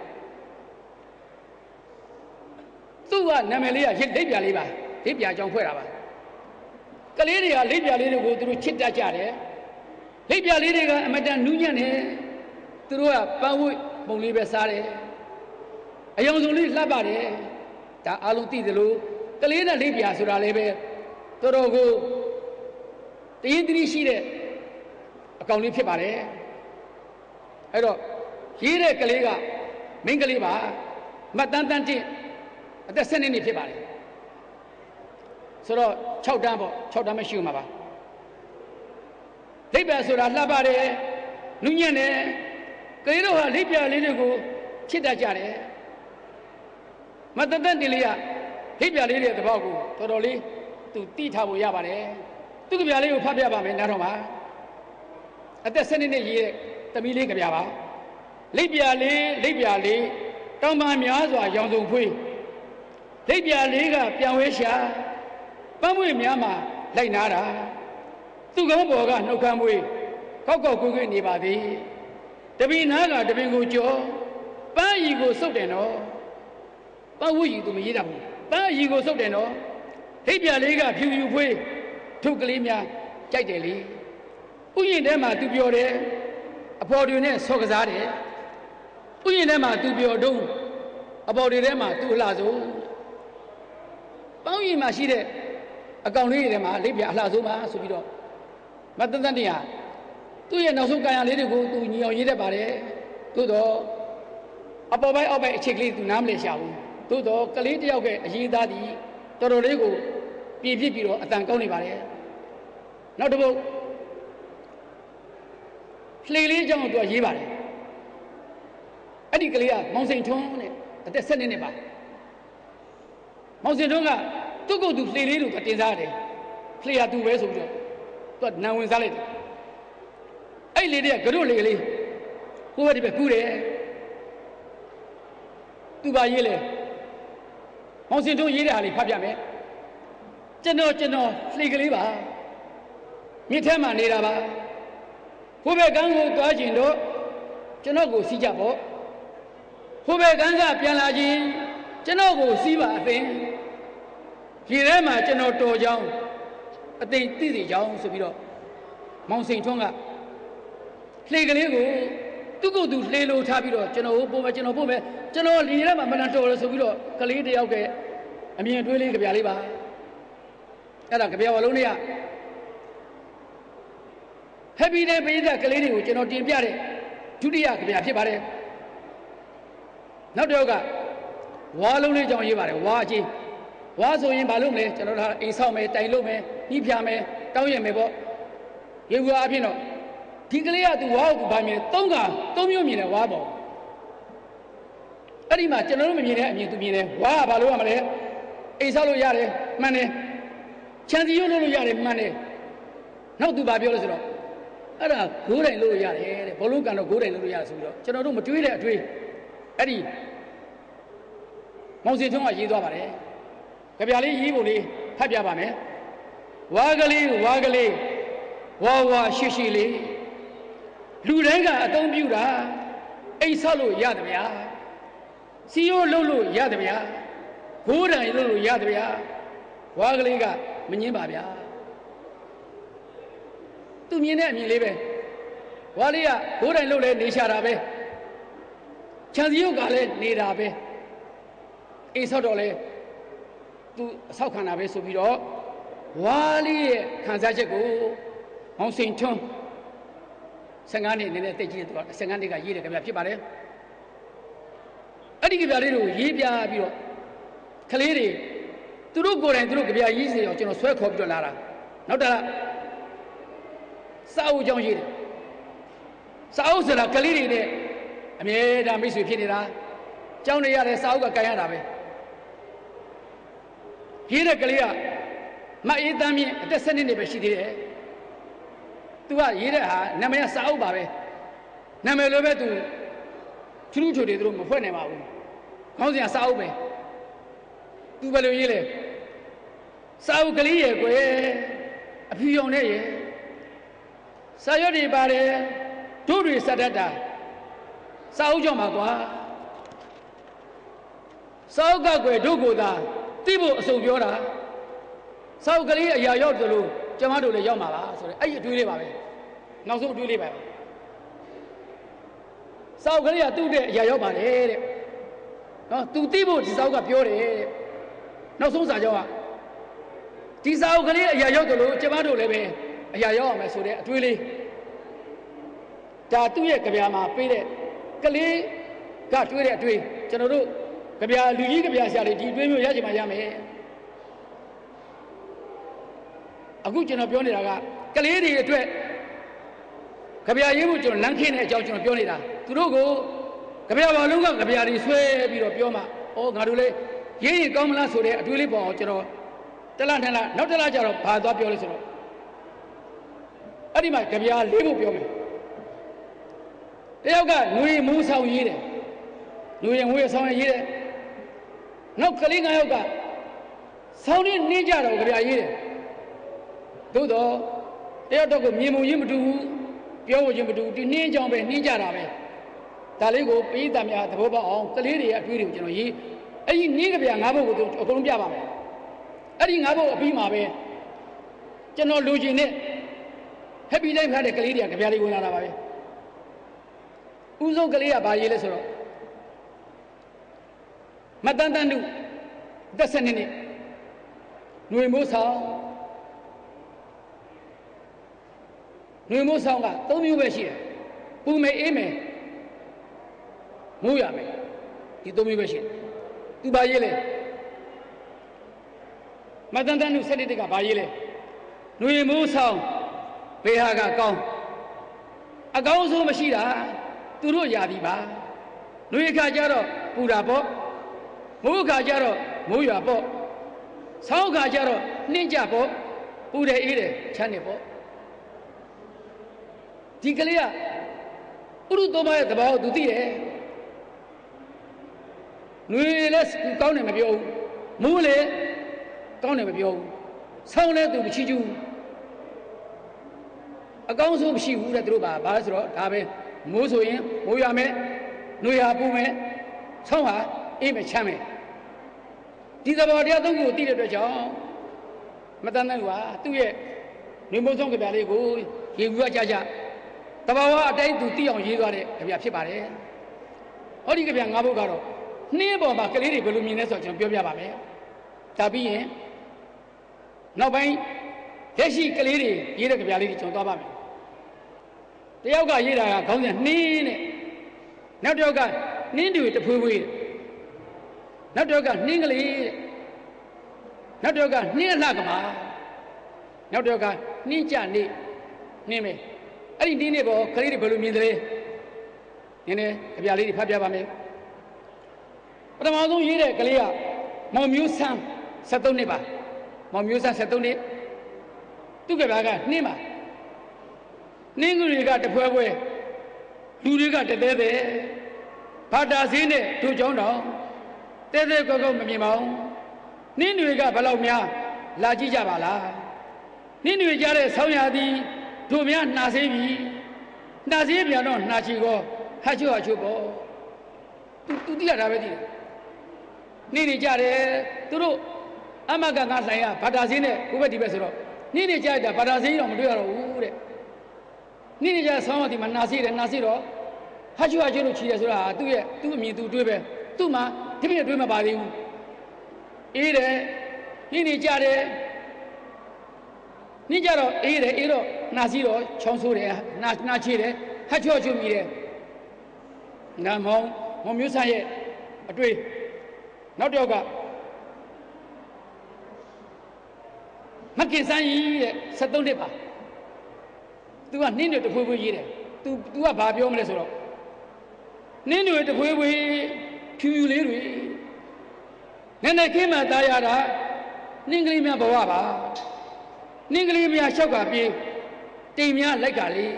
သူကနာမည်လေးကလိပ်ပြလေးပါလိပ်ပြကြောင်ဖွဲ့တာပါကလေးတွေကလိပ်ပြလေးတွေကိုသူတို့ချစ်တတ်ကြတယ်လိပ်ပြလေးတွေကအမတန်နူးညံ့တယ်သူတို့ကပန်းဝတ်ပုံလေးပဲစားတယ်အယောင်စုံလေးလှပ်ပါတယ်ဒါအားလုံးသိသလိုကလေးနဲ့လိပ်ပြဆိုတာလည်းပဲတော်တော်ကိုတရင်တရီရှိတဲ့အကောင်လေးဖြစ်ပါတယ်အဲ့တော့ရေးတဲ့ကလေးကမိန်းကလေးပါမတ်တန်းတန်းတင့်အသက်၁၂နှစ်ဖြစ်ပါတယ်ဆိုတော့၆တန်းပေါ့၆တန်းမရှိဦးမှာပါလိပ်ပြဆိုတာလှပတယ်နူးညံ့တယ်ကလေးတို့ဟာလိပ်ပြလေးတွေကိုချစ်တတ်ကြတယ်မတ်တန်းတန်းတင်လေးကလိပ်ပြလေးတွေတပေါက်ကိုတော်တော်လေးသူတိထားဖို့ရပါတယ်သူကပြလေးကိုဖတ်ပြပါမယ်နားတော်မှာအသက်၁၂နှစ်ရေးတဲ့သမီးလေးကပြပါလိပ်ပြလေးလိပ်ပြလေးတောင်ပန်များစွာရောင်စုံဖွေးလိပ်ပြလေးကပြန်ဝဲရှာပန်းမွေများမှာလိုက်နာတာသူ့ကောင်းပေါ်ကနှုတ်ခမ်းမွေးကောက်ကောက်ကွေးကွေးနေပါသည်တပင်နာကတပင်ကိုကြောပန်းရီကိုစုပ်တယ်နော်ပန်းဝူရီသူမရေးတာဘူးပန်းရီကိုစုပ်တယ်နော်လိပ်ပြလေးကဖြူဖြူဖွေးထုတ်ကလေးများကြိုက်တယ်လေဥယျာဉ်ထဲမှာသူပြောတယ်အဖော်တွေနဲ့ဆော့ကစားတယ်ဥယျာဉ်ထဲမှာသူပြောတုံးအဖော်တွေထဲမှာသူ့အလှဆုံးပေါင်းရင်မှာရှိတဲ့အကောင်လေးတွေထဲမှာလိပ်ပြအလှဆုံးပါဆိုပြီးတော့မတန်တန်တရားသူ့ရဲ့နောက်ဆုံးကာယလေးတွေကိုသူညီအောင်ရေးတတ်ပါတယ်သို့တော့အပေါ်ပိုင်းအောက်ပိုင်းအခြေကလေးသူနားမလည်ရှာဘူးသို့တော့ကလေးတယောက်ရဲ့အရေးသားသည်တော်တော်လေးကိုပြည့်ပြည့်ပြီးတော့အတန်ကောင်းနေပါတယ်နောက်တစ်ပုဒ်လှေလေးကြောင့်သူရေးပါတယ်အဲ့ဒီကလေးကမောင်စိန်ထွန်းတဲ့အသက်၁၂နှစ်ပါမောင်စိန်ထွန်းကသူ့ကိုယ်သူလှေလေးလို့တင်စားတယ်လှေရသူပဲဆိုပြီးတော့သူကနံဝင်စားလိုက်တယ်အဲ့လေတွေကကြွလေကလေးကိုယ်ပဲဒီပဲကူးတယ်သူပါရေးလေမောင်စိန်ထွန်းရေးတဲ့ဟာလေးဖတ်ပြမယ်ကျွန်တော်ကျွန်တော်လှေကလေးပါမြစ်ထဲမှာနေတာပါဟိုဘက်ကန်းကိုသွားခြင်းတော့ကျွန်တော်ကိုစီးကြပေါ့ဟိုဘက်ကန်းကပြန်လာခြင်းကျွန်တော်ကိုစီးပါအသိဒီထဲမှာကျွန်တော်တော်ကြောင်းအသိသိသိကြောင်းဆိုပြီးတော့မောင်စိန်ထွန်းကလှေကလေးကိုသူ့ကိုယ်သူလှေလိုထားပြီးတော့ကျွန်တော်ပို့မယ်ကျွန်တော်ပို့မယ်ကျွန်တော်လီထဲမှာမနတော်လို့ဆိုပြီးတော့ကလေးတယောက်ကအမြင်တွေးလေးကြပြလေးပါအဲ့ဒါကြပြဝလုံးတွေက Happy Day ပေးတဲ့ကလေးတွေကိုကျွန်တော်တင်ပြတဲ့ဒုတိယကြပြဖြစ်ပါတယ်နောက်တစ်ယောက်ကဝါလုံးလေးကြောင့်ရေးပါတယ်ဝါအချင်းဝါဆိုရင်ဘာလုပ်မလဲကျွန်တော်တို့အိမ်ဆောက်မယ်တိုင်လုပ်မယ်ညှိဖြာမယ်တောင်းရမယ်ပေါ့ရေဘူးအဖြစ်တော့ဒီကလေးကသူဝါကိုသူဗာမြင်သုံးကသုံးမျိုးမြင်တယ်ဝါပေါ့အဲ့ဒီမှာကျွန်တော်တို့မမြင်တဲ့အမြင်သူမြင်တယ်ဝါကဘာလို့ရမလဲအိမ်ဆောက်လို့ရတယ်မှန်တယ်ခြံစည်းရိုးလုပ်လို့ရတယ်မှန်တယ်နောက်သူဗာပြောလို့ဆိုတော့အဲ့ဒါဂိုးတိုင်လုပ်လို့ရတယ်တဲ့ဘလုံးကန်တော့ဂိုးတိုင်လုပ်လို့ရတယ်ဆိုပြီးတော့ကျွန်တော်တို့မတွေးတဲ့အတွေးအဲ့ဒီမောင်စင်ထွန်းကရေးသွားပါတယ်ကြပြလေးရေးဖို့လေးဖတ်ပြပါမယ်ဝါကလေးဝါကလေးဝါဝါရှိရှိလေးလူတိုင်းကအသုံးပြုတာအိမ်ဆောက်လို့ရတယ်ဗျာစီယိုးလုပ်လို့ရတယ်ဗျာဂိုးတိုင်လုပ်လို့ရတယ်ဗျာဝါကလေးကမငင်းပါဗျာသူမြင်တဲ့အမြင်လေးပဲဝါလေးကဂိုးတိုင်လုပ်လဲနေချတာပဲခြံစည်းရုပ်ကလည်းနေတာပဲအိမ်ဆောက်တော့လဲသူအဆောက်ခံတာပဲဆိုပြီးတော့ဝါလေးရဲ့ခံစားချက်ကိုမောင်စိန်ထွန်းဆယ်ငါးနှစ်နည်းနည်းတက်ကြီးတော့ဆယ်ငါးနှစ်ကရေးတယ်ကြပြဖြစ်ပါတယ်အဲ့ဒီကြပြလေးတွေကိုရေးပြပြီးတော့ကလေးတွေသူတို့ကိုယ်တိုင်သူတို့ကြပြရေးစီအောင်ကျွန်တော်ဆွဲခေါ်ပြီးတော့လာတာနောက်တာစာအုပ်ကြောင့်ရေးတယ်စာအုပ်ဆိုတာကလေးတွေနဲ့အမြဲတမ်းမိတ်ဆွေဖြစ်နေတာကြောင်းနေရတယ်စာအုပ်ကကန်ရတာပဲရေးတဲ့ကလေးကမအေးတမ်းမြင့်အသက်၁၂နှစ်ပဲရှိသေးတယ်သူကရေးတဲ့ဟာနာမည်ကစာအုပ်ပါပဲနာမည်လိုပဲသူချူးချူတွေသူတို့မဖွဲ့နိုင်ပါဘူးခေါင်းစဉ်ကစာအုပ်ပဲသူဘယ်လိုရေးလဲစာအုပ်ကလေးရဲ့ကွယ်အဖြူရောင်နဲ့ရဲ့စာရွက်တွေပါတယ်တို့တွေစတတ်တာစာအုပ်ကြောင့်ပါကွာစာအုပ်ကကွယ်တို့ကိုသာသိဖို့အစုံပြောတာစာအုပ်ကလေးအရာရောက်တယ်လို့ကျမတို့လည်းရောက်မှာပါဆိုတော့အဲ့ဒီအတွေးလေးပါပဲနောက်ဆုံးအတွေးလေးပါပဲစာအုပ်ကလေးကသူ့တဲ့အရာရောက်ပါတယ်တဲ့နော်သူသိဖို့ဒီစာအုပ်ကပြောတယ်တဲ့နောက်ဆုံးစာကြောင်းကဒီစာအုပ်ကလေးအရာရောက်တယ်လို့ကျမတို့လည်းပဲအရာရောက်အောင်မယ်ဆိုတဲ့အတွေးလေးဒါသူ့ရဲ့ကြပြမှာပေးတဲ့ကလေးကတွေးတဲ့အတွေးကျွန်တော်တို့ကြပြလူကြီးကြပြဆရာတွေဒီအတွေးမျိုးရချင်မှရမယ်အခုကျွန်တော်ပြောနေတာကကလေးတွေအတွက်ကြပြရေးဖို့ကျွန်တော်လမ်းခင်းတဲ့အကြောင်းကျွန်တော်ပြောနေတာသူတို့ကိုကြပြဘာလုံးကကြပြတွေဆွဲပြီးတော့ပြောမှဩငါတို့လည်းရေးရင်ကောင်းမလားဆိုတဲ့အတွေးလေးပေါ်အောင်ကျွန်တော်တလားနှစ်လားနောက်တလားကျတော့ဘာသွားပြောလဲဆိုတော့အဲ့ဒီမှာကြပြလေးဖို့ပြောမယ်တယောက်ကຫນွေမူးဆောင်ရေးတယ်ຫນွေငွေဆောင်ရေးတယ်နောက်ကလေးငါးယောက်ကဆောင်းနေနေကြတော့ကြပြရေးတယ်သို့တော့တယောက်တော့ကိုမြင်မှုရင်းမတူဘူးပြောဖို့ချင်းမတူဘူးဒီနှင်းကြောင်ပဲနှင်းကြတာပဲဒါလေးကိုပိဋကများသဘောပေါက်အောင်ကလေးတွေရဲ့အတွေ့အကြုံကျွန်တော်ရေးအဲ့ဒီနှင်းကြပြငါးဘုတ်ကိုအကုန်လုံးပြပါမယ်အဲ့ဒီငါးဘုတ်အပြီးမှာပဲကျွန်တော်လူချင်းနဲ့ Happy Day ဖတ်တဲ့ကလေးတွေကကြပြလေးဝင်လာတာပါပဲဥဆုံးကလေးကဘာရေးလဲဆိုတော့မတန်တန်တို့သက်ဆက်နေနေຫນွေမိုးဆောင်ຫນွေမိုးဆောင်ကသုံးမျိုးပဲရှိတယ်ပူမယ်အေးမယ်မိုးရမယ်ဒီသုံးမျိုးပဲရှိတယ်သူဘာရေးလဲမတန်တန်တို့ဆက်တဲ့ကဘာရေးလဲຫນွေမိုးဆောင်ဘေဟာကကောင်းအကောင်းဆုံးမရှိတာသူတို့ຢာပြီပါຫນွေခါကျတော့ပူတာပေါ့မိုးခါကျတော့မိုးရွာပေါ့ဆောင်းခါကျတော့နှင်းကြပေါ့ပူတယ်အေးတယ်ချမ်းတယ်ပေါ့ဒီကလေးကဥရုသုံးပါးရဲ့သဘောကိုသူသိတယ်ຫນွေလည်းကောင်းတယ်မပြောဘူးမိုးလည်းကောင်းတယ်မပြောဘူးဆောင်းလည်းသူမချီကျူးအကောင်းဆုံးမရှိဘူးတဲ့သူတို့ပါဘာလဲဆိုတော့ဒါပဲမိုးဆိုရင်မိုးရွာမယ်နှွေဟာပူမယ်ဆောင်းဟာအေးမယ်ချမ်းမယ်ဒီသဘောတရားသုံးခုကိုသိတဲ့အတွက်ကြောင့်မတန်တန်ကသူ့ရဲ့နေမိုးဆုံးကြပြလေးကိုရေဘူးကကြကြတဘာဝအတိုင်းသူသိအောင်ရေးသွားတဲ့ကြပြဖြစ်ပါတယ်ဟောဒီကြပြငါးပုဒ်ကတော့နှင်းပေါ်မှာကလေးတွေဘယ်လိုမြင်လဲဆိုတော့ကျွန်တော်ပြောပြပါမယ်ဒါပြီးရင်နောက်ပိုင်းလက်ရှိကလေးတွေရေးတဲ့ကြပြလေးတွေကျွန်တော်သွားပါမယ်တယောက်ကရေးတာကခေါင်းစဉ်နှင်းနဲ့နောက်တစ်ယောက်ကနှင်းတွေတဖွေးဖွေးနောက်တစ်ယောက်ကနှင်းကလေးတဲ့နောက်တစ်ယောက်ကနှင်းအလှကမာနောက်တစ်ယောက်ကနှင်းကြနေနှင်းမယ်အဲ့ဒီနှင်းနေပေါ်ကလေးတွေဘယ်လိုမြင်သလဲနည်းနည်းကြပြလေးတွေဖတ်ပြပါမယ်ပထမဆုံးရေးတဲ့ကလေးကမောင်မျိုးဆန်းဆက်သုံးနှစ်ပါမောင်မျိုးဆန်းဆက်သုံးနှစ်သူကဘာကနှင်းပါနှင်းကလေးကတဖွဲဖွဲလူတွေကတသေးသေးဘာတာစင်းနဲ့တို့ကြောင်းတော်တဲသေးကောက်ကောက်မမြင်ပါဘူးနှင်းတွေကဘယ်လောက်များလာကြည့်ကြပါလားနှင်းတွေကြတဲ့ဆောင်းရာသီတို့များနှာစေးပြီနှာစေးပြန်တော့နှာချီကောဟတ်ချို့ဟတ်ချို့ပေါ့သူသူတိရတာပဲတိတယ်နှင်းတွေကြတယ်သူတို့အမကငါဆိုင်ရဘာတာစင်းနဲ့ကိုဘက်ဒီဘက်ဆိုတော့နှင်းတွေကြတာဘာတာစင်းတော့မတွေ့ရတော့ဘူးတဲ့နှင်းတွေကြဆောင်းရာသီမှာနှာစေးတယ်နှာစေးတော့ဟတ်ချို့ဟတ်ချို့လို့ချီတယ်ဆိုတာသူ့ရဲ့သူ့အမြင်သူတွေးပဲသူ့မှာဒီပြည့်တွေးမပါသေးဘူးအေးတယ်နှင်းတွေကြတယ်နှင်းကြတော့အေးတယ်အေးတော့နှာစီးတော့ချောင်းဆိုးတယ်နှာနှာချေတယ်ဟတ်ချော့ချွမိတယ်ငါမောင်မောင်မျိုးဆန်းရဲ့အတွေ့နောက်တစ်ယောက်ကမကင်ဆန်းကြီးတဲ့ဆက်သုံးနှစ်ပါသူကနှင်းတွေတဖွေးဖွေးရေးတယ်သူသူကဘာပြောမလဲဆိုတော့နှင်းတွေတဖွေးဖွေးဖြူဖြူလေးတွေနည်းနည်းခင်းမှသားရတာနှင်းကလေးများဘဝပါနှင်းကလေးများလျှောက်ကပြေးတိမ်များလိုက်ကလေး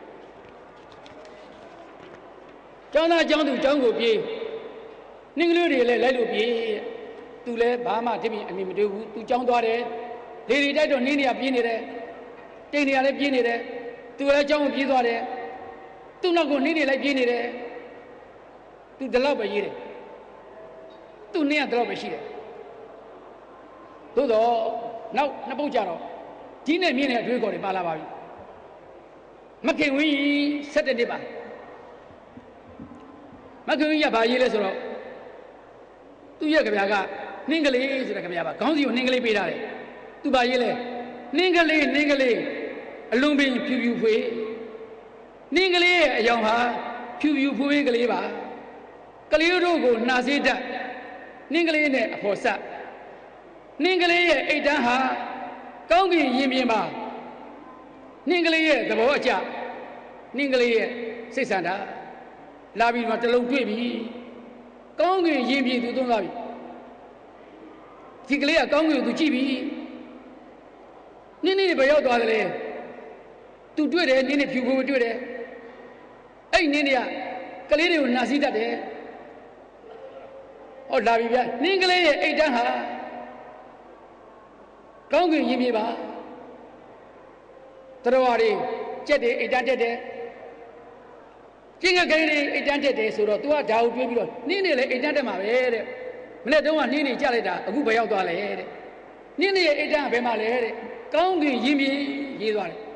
ကျောင်းသားကျောင်းသူကျောင်းကိုပြေးနှင်းကလေးတွေလည်းလိုက်လို့ပြေးသူလည်းဘာမှတိပြအမြင်မတွေ့ဘူးသူကျောင်းသွားတယ်လေတွေတိုက်တော့နှင်းတွေကပြေးနေတယ်တိမ်တွေကလည်းပြေးနေတယ်သူလည်းကျောင်းကိုပြေးသွားတယ်သူ့နောက်ကိုနှင်းတွေလိုက်ပြေးနေတယ်သူဒီလောက်ပဲရေးတယ်သူနှင်းကတော့ပဲရှိတယ်သို့တော့နောက်နှစ်ပုတ်ကြတော့ဒီနဲ့မြင်းနဲ့အတွေးခေါ်တွေပါလာပါပြီမခင်ဝင်းဆက်တဲ့နှစ်ပါမခင်ဝင်းရဘာရေးလဲဆိုတော့သူ့ရဲ့ကြပြကနှင်းကလေးဆိုတဲ့ကြပြပါခေါင်းစီကိုနှင်းကလေးပေးထားတယ်သူဘာရေးလဲနှင်းကလေးနှင်းကလေးအလုံးပင်ဖြူဖြူဖွေးနှင်းကလေးရဲ့အယောင်ဟာဖြူဖြူဖွေးကလေးပါကလေးတို့ကိုနှာစေးတတ်နှင်းကလေးနဲ့အဖို့ဆက်နှင်းကလေးရဲ့အိတ်တန်းဟာကောင်းကင်ရင်ပြင်မှာနှင်းကလေးရဲ့သဘောအကျနှင်းကလေးရဲ့စိတ်ဆန္ဒလာပြီးတော့တလုံးတွေ့ပြီကောင်းကင်ရင်ပြင်သူသုံးသွားပြီဒီကလေးကကောင်းကင်ကိုသူကြည့်ပြီနှင်းနေဘယ်ရောက်သွားသလဲသူတွေ့တယ်နှင်းနေဖြူဖို့တွေ့တယ်အဲ့နှင်းတွေကကလေးတွေကိုနှာစီးတတ်တယ်ဟောလာပြီဗျာနှင်းကလေးရဲ့အိတ်တန်းဟာကောင်းကင်ရင်မြေပါတရဝရီကြက်တယ်အိတ်တန်းတက်တယ်ကျင်းကကလေးတွေအိတ်တန်းတက်တယ်ဆိုတော့ तू ကဓာတ်ကိုတွေးပြီးတော့နှင်းနေလေအိတ်တန်းတက်မှာပဲတဲ့မနေ့တုန်းကနှင်းနေကြလိုက်တာအခုဘယ်ရောက်သွားလဲတဲ့နှင်းနေရဲ့အိတ်တန်းကဘယ်မှာလဲတဲ့ကောင်းကင်ရင်မြေရေးသွားတယ်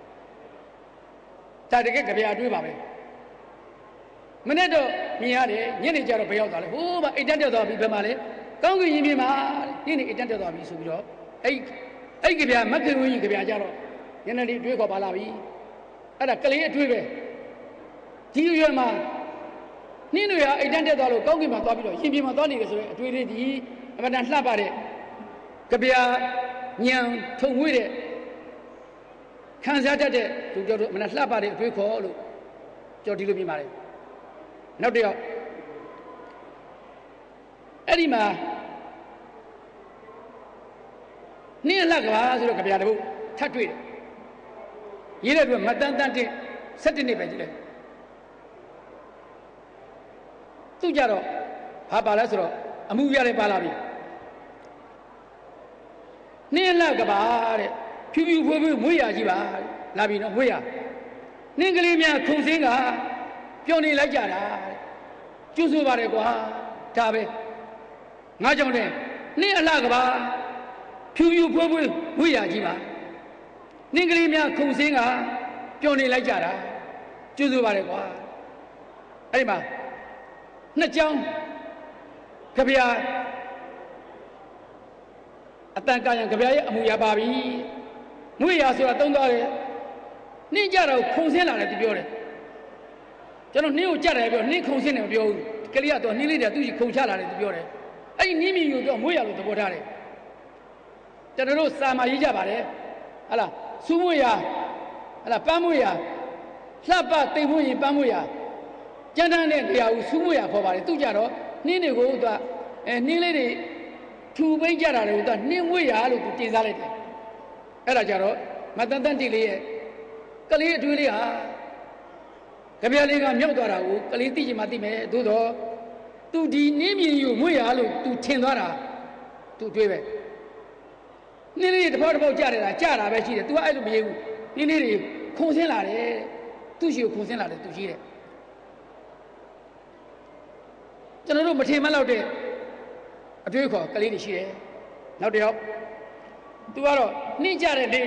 ဒါတကယ်ကြပြတွေးပါပဲမနေ့တော့မြင်ရတယ်ညနေကျတော့ဘယ်ရောက်သွားလဲဟိုးမအိတ်တန်းတက်သွားပြီဘယ်မှာလဲကောင်းကင်ရင်မြေမှာနှင်းနေအိတ်တန်းတက်သွားပြီဆိုပြီးတော့အဲ့အဲ့ကြပြမခင်ဝင်းကြီးကြပြကြတော့ညနေလေးတွေးခေါ်ပါလာပြီအဲ့ဒါကလေးအတွေးပဲဒီရွယ်မှာနှင်းတွေဟာအိတ်တန်းတက်သွားလို့ကောင်းကင်မှာသွားပြီးတော့ရင်ပြင်မှာသွားနေတယ်ဆိုရင်အတွေးလေးဒီအမှန်တန်လှပတဲ့ကြပြညံထုံဝေးတဲ့ခံစားတတ်တဲ့သူတို့အမှန်တန်လှပတဲ့အတွေးခေါ်လို့ကြော်ဒီလိုမြင်ပါတယ်နောက်တစ်ယောက်အဲ့ဒီမှာနှင်းလက်ကပါဆိုတော့ကြပြတပုတ်ထပ်တွေ့တယ်ရေးတဲ့အတွက်မတန်းတန်းတဲ့ဆက်တဲ့နှစ်ပဲကြည့်လိုက်သူကြတော့ဘာပါလဲဆိုတော့အမှုရတယ်ပါလာပြီနှင်းလက်ကပါတဲ့ဖြူဖြူဖွေးဖွေးမွေးရကြီးပါလာပြီနော်မွေးရနှင်းကလေးများခုံစင်းကပျော်နေလိုက်ကြတာကျူးဆိုပါတယ်ကွာဒါပဲငါကြောင့်တဲ့နှင်းအလှကပါဖြူဖြူဖွေးဖွေးမွေးရကြီးပါနှင်းကလေးများခုံစင်းကပျော်နေလိုက်ကြတာကျွစုပါတယ်ကွာအဲ့ဒီမှာနှစ်ကြောင်းခဗျာအတန်ကာယံခဗျာရဲ့အမှုရပါပြီငွေရဆိုတာသုံးသွားတယ်နှင်းကြတော့ခုံဆင်းလာတယ်သူပြောတယ်ကျွန်တော်နှင်းကိုကြတယ်ပြောနှင်းခုံဆင်းတယ်မပြောဘူးကလေးကတော့နှင်းလေးတွေသူ့ကြီးခုံချလာတယ်သူပြောတယ်အဲ့ဒီနှင်းမြင်ယူတော့ငွေရလို့သဘောထားတယ်ကျွန်တော်တို့စာမရေးကြပါတယ်ဟလားစူးမွေရဟလားပန်းမွေရလှပတိမ်မွေရင်ပန်းမွေရကျန်းတန်းတဲ့နေရာကိုစူးမွေရခေါ်ပါတယ်သူကြတော့နှင်းတွေကိုသူကအဲနှင်းလေးတွေထူပိတ်ကြတာတွေကိုသူကနှင်းမွေရလို့သူတင်စားလိုက်တယ်အဲ့ဒါကြတော့မတန်တန်တိလေးရဲ့ကလေးအထွေးလေးဟာကြပြလေးကမြောက်သွားတာကိုကလေးသိချင်မှသိမယ်သို့တော့သူဒီနှင်းမြင်ယူမွေရလို့သူထင်သွားတာသူအထွေးပဲနှင်းလေးတစ်ပေါက်တစ်ပေါက်ကြတယ်လားကြတာပဲရှိတယ် तू အဲ့လိုမရေးဘူးနှင်းလေးတွေခုံဆင်းလာတယ်သူ့ရှိကိုခုံဆင်းလာတယ်သူရှိတယ်ကျွန်တော်တို့မထင်မှလောက်တဲ့အတွေ့အခေါ်ကလေးတွေရှိတယ်နောက်တစ်ယောက် तू ကတော့နှင်းကြတဲ့နေ့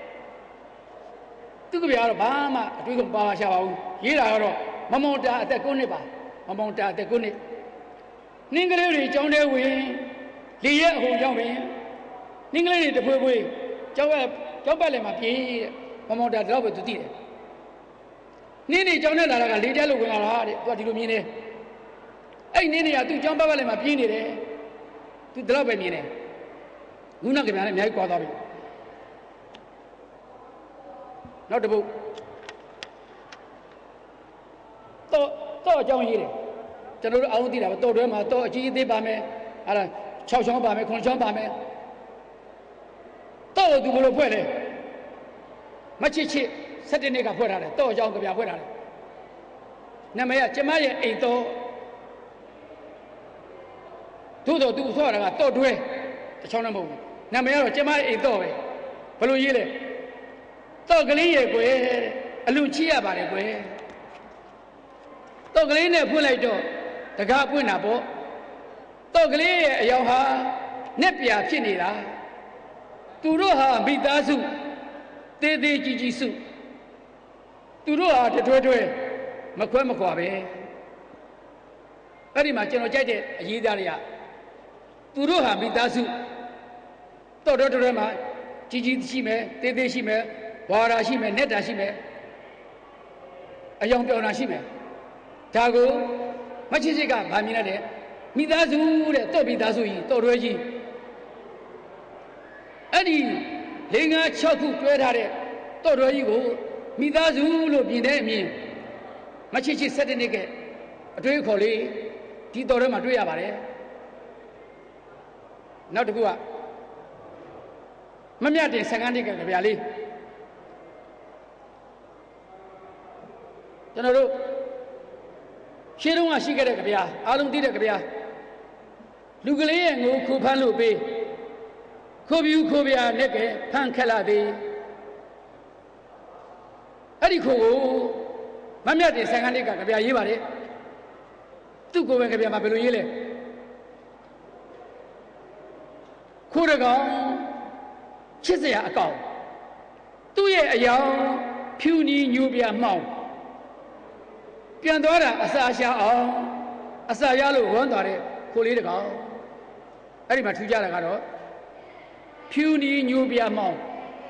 သူကပြကတော့ဘာမှအတွေ့အခေါ်ပါပါရှာပါဘူးရေးတာကတော့မမောင်တာအသက်၉နှစ်ပါမမောင်တာအသက်၉နှစ်နှင်းကလေးတွေကြောင်းတဲဝင်လေရဲ့အဟုန်ကြောင့်ပင်နှင်းကလေးတွေတဖွေဖွေကြောက်ရကြောက်ပတ်လည်းမပြေးတဲ့မမောင်တာတော့ပဲသူသိတယ်နှင်းတွေကြောင်းတဲ့လာတာကလေတဲလို့ဝင်လာတာတဲ့သူကဒီလိုမြင်တယ်အဲ့နှင်းတွေကသူ့ကြောင်းပတ်ပတ်လည်းမပြေးနေတယ်သူတော့ပဲမြင်တယ်ခုနကပြန်လည်းအများကြီးကြွားသွားပြီနောက်တစ်ပုတ်တော့တော့အကြောင်းရေးတယ်ကျွန်တော်တို့အောင်သိတာပဲတော့တွဲမှာတော့အကြီးအသေးပါမယ်ဟာလား၆ချောင်းပါမယ်၇ချောင်းပါမယ်တော့သူဘယ်လိုဖွဲ့လဲမချစ်ချစ်၁၇နှစ်ကဖွဲ့ထားတယ်တော့အကြောင်းကြပြဖွဲ့ထားတယ်နာမည်ကကျမရဲ့အိမ်တော်သို့တော့သူဆော့တာကတော့တွဲတချောင်းနဲ့မဟုတ်ဘူးနာမည်ကတော့ကျမရဲ့အိမ်တော်ပဲဘယ်လိုရေးလဲတော့ကလေးရဲ့ကွယ်အလွန်ချစ်ရပါတယ်ကွယ်တော့ကလေးနဲ့ဖွင့်လိုက်တော့တကားပွင့်တာပေါ့တော့ကလေးရဲ့အယောင်ဟာနဲ့ပြာဖြစ်နေတာသူတို့ဟာမိသားစုသေးသေးကြီးကြီးစုသူတို့ဟာတတွဲတွဲမခွဲမခွာပဲအဲ့ဒီမှာကျွန်တော်ကြိုက်တဲ့အရေးသားတွေကသူတို့ဟာမိသားစုတော့တော့တွဲမှာကြီးကြီးရှိမယ်သေးသေးရှိမယ်ဝါရာရှိမယ်နဲ့တာရှိမယ်အယောင်ပြောင်တာရှိမယ်ဒါကိုမချစ်ချစ်ကဗာမြင်ရတယ်မိသားစုတဲ့တော့မိသားစုကြီးတော့တွဲကြီးအဲ့ဒီလေးငါး၆ခုတွဲထားတဲ့တော့တွဲကြီးကိုမိသားစုလို့ပြင်တဲ့အမြင်မချစ်ချစ်၁၇နှစ်ကအတွေ့အခေါ်လေးဒီတော့ထဲမှာတွေ့ရပါတယ်နောက်တစ်ခုကမမြတ်တင်၁၅နှစ်ကကြပြလေးကျွန်တော်တို့ရှင်းတော့ကရှိခဲ့တဲ့ကြပြအားလုံးသိတဲ့ကြပြလူကလေးရဲ့ငိုခုဖမ်းလို့ပေးခိုးပြူခိုးပြနဲ့ကဖမ်းခက်လာသည်အဲ့ဒီခိုးကိုမမြတ်တင်၁၅နှစ်ကကြပြရေးပါတယ်သူ့ကိုယ်ပဲကြပြမှာဘယ်လိုရေးလဲခိုးရကောင်ချစ်စရာအကောင်သူ့ရဲ့အယောင်ဖြူနီညိုပြမှောင်ပြန်သွားတာအစာရှာအောင်အစာရလို့ဝမ်းသွားတဲ့ခိုးလေးတကောင်အဲ့ဒီမှာထူကြတာကတော့ဖြူနီညိုပြမှောင်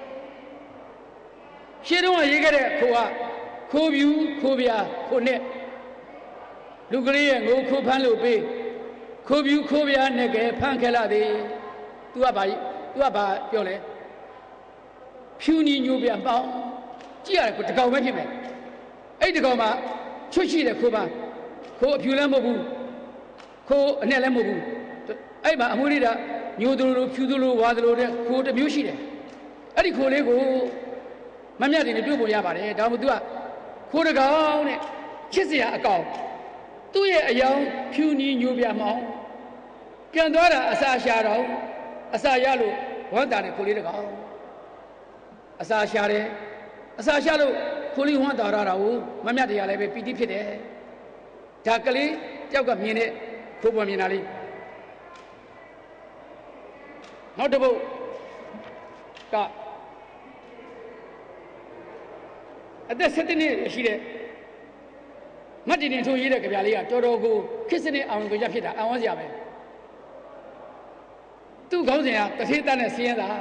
ရှင်းတော့ရေးခဲ့တဲ့ခိုးကခိုးပြူခိုးပြခိုးနဲ့လူကလေးရဲ့ငိုခိုးဖမ်းလို့ပေးခိုးပြူခိုးပြနဲ့ကဖမ်းခဲ့လာသည်သူကဘာသူကဘာပြောလဲဖြူနီညိုပြမှောင်ကြည့်ရတယ်တကောင်ပဲဖြစ်မယ်အဲ့ဒီကောင်မှာချွတ်ရှိတဲ့ခိုးပါခိုးအဖြူလည်းမဟုတ်ဘူးခိုးအနဲ့လည်းမဟုတ်ဘူးအဲ့မှာအမွှေးလေးကညိုသလိုလိုဖြူသလိုဝါသလိုတဲ့ခိုးတစ်မျိုးရှိတယ်အဲ့ဒီခိုးလေးကိုမမြတ်တင်နဲ့တွေ့ဖို့ရပါတယ်ဒါမှမဟုတ်သူကခိုးတကောင်နဲ့ချစ်စရာအကောင်သူ့ရဲ့အယောင်ဖြူနီညိုပြမှောင်ပြန်သွားတာအစာရှာတော့အစာရလို့ဝမ်းတာနဲ့ခိုးလေးတကောင်အစာရှာတယ်အစာရှာလို့ခိုးလေးဝမ်းတာရတာကိုမမြတ်တရားလည်းပဲပီတိဖြစ်တယ်ဒါကလေးတယောက်ကမြင်တဲ့ခိုးပေါ်မြင်တာလေးနောက်တစ်ပုဒ်ကအသက်၁၇နှစ်ရှိတဲ့မတ်တင်တင်ထိုးရေးတဲ့ကြပြလေးကတော်တော်ကိုခစ်စနစ်အောင်ကိုရဖြစ်တာအံ့ဩစရာပဲသူ့ခေါင်းစဉ်ကတထေးတန်းနဲ့စီးရင်သာ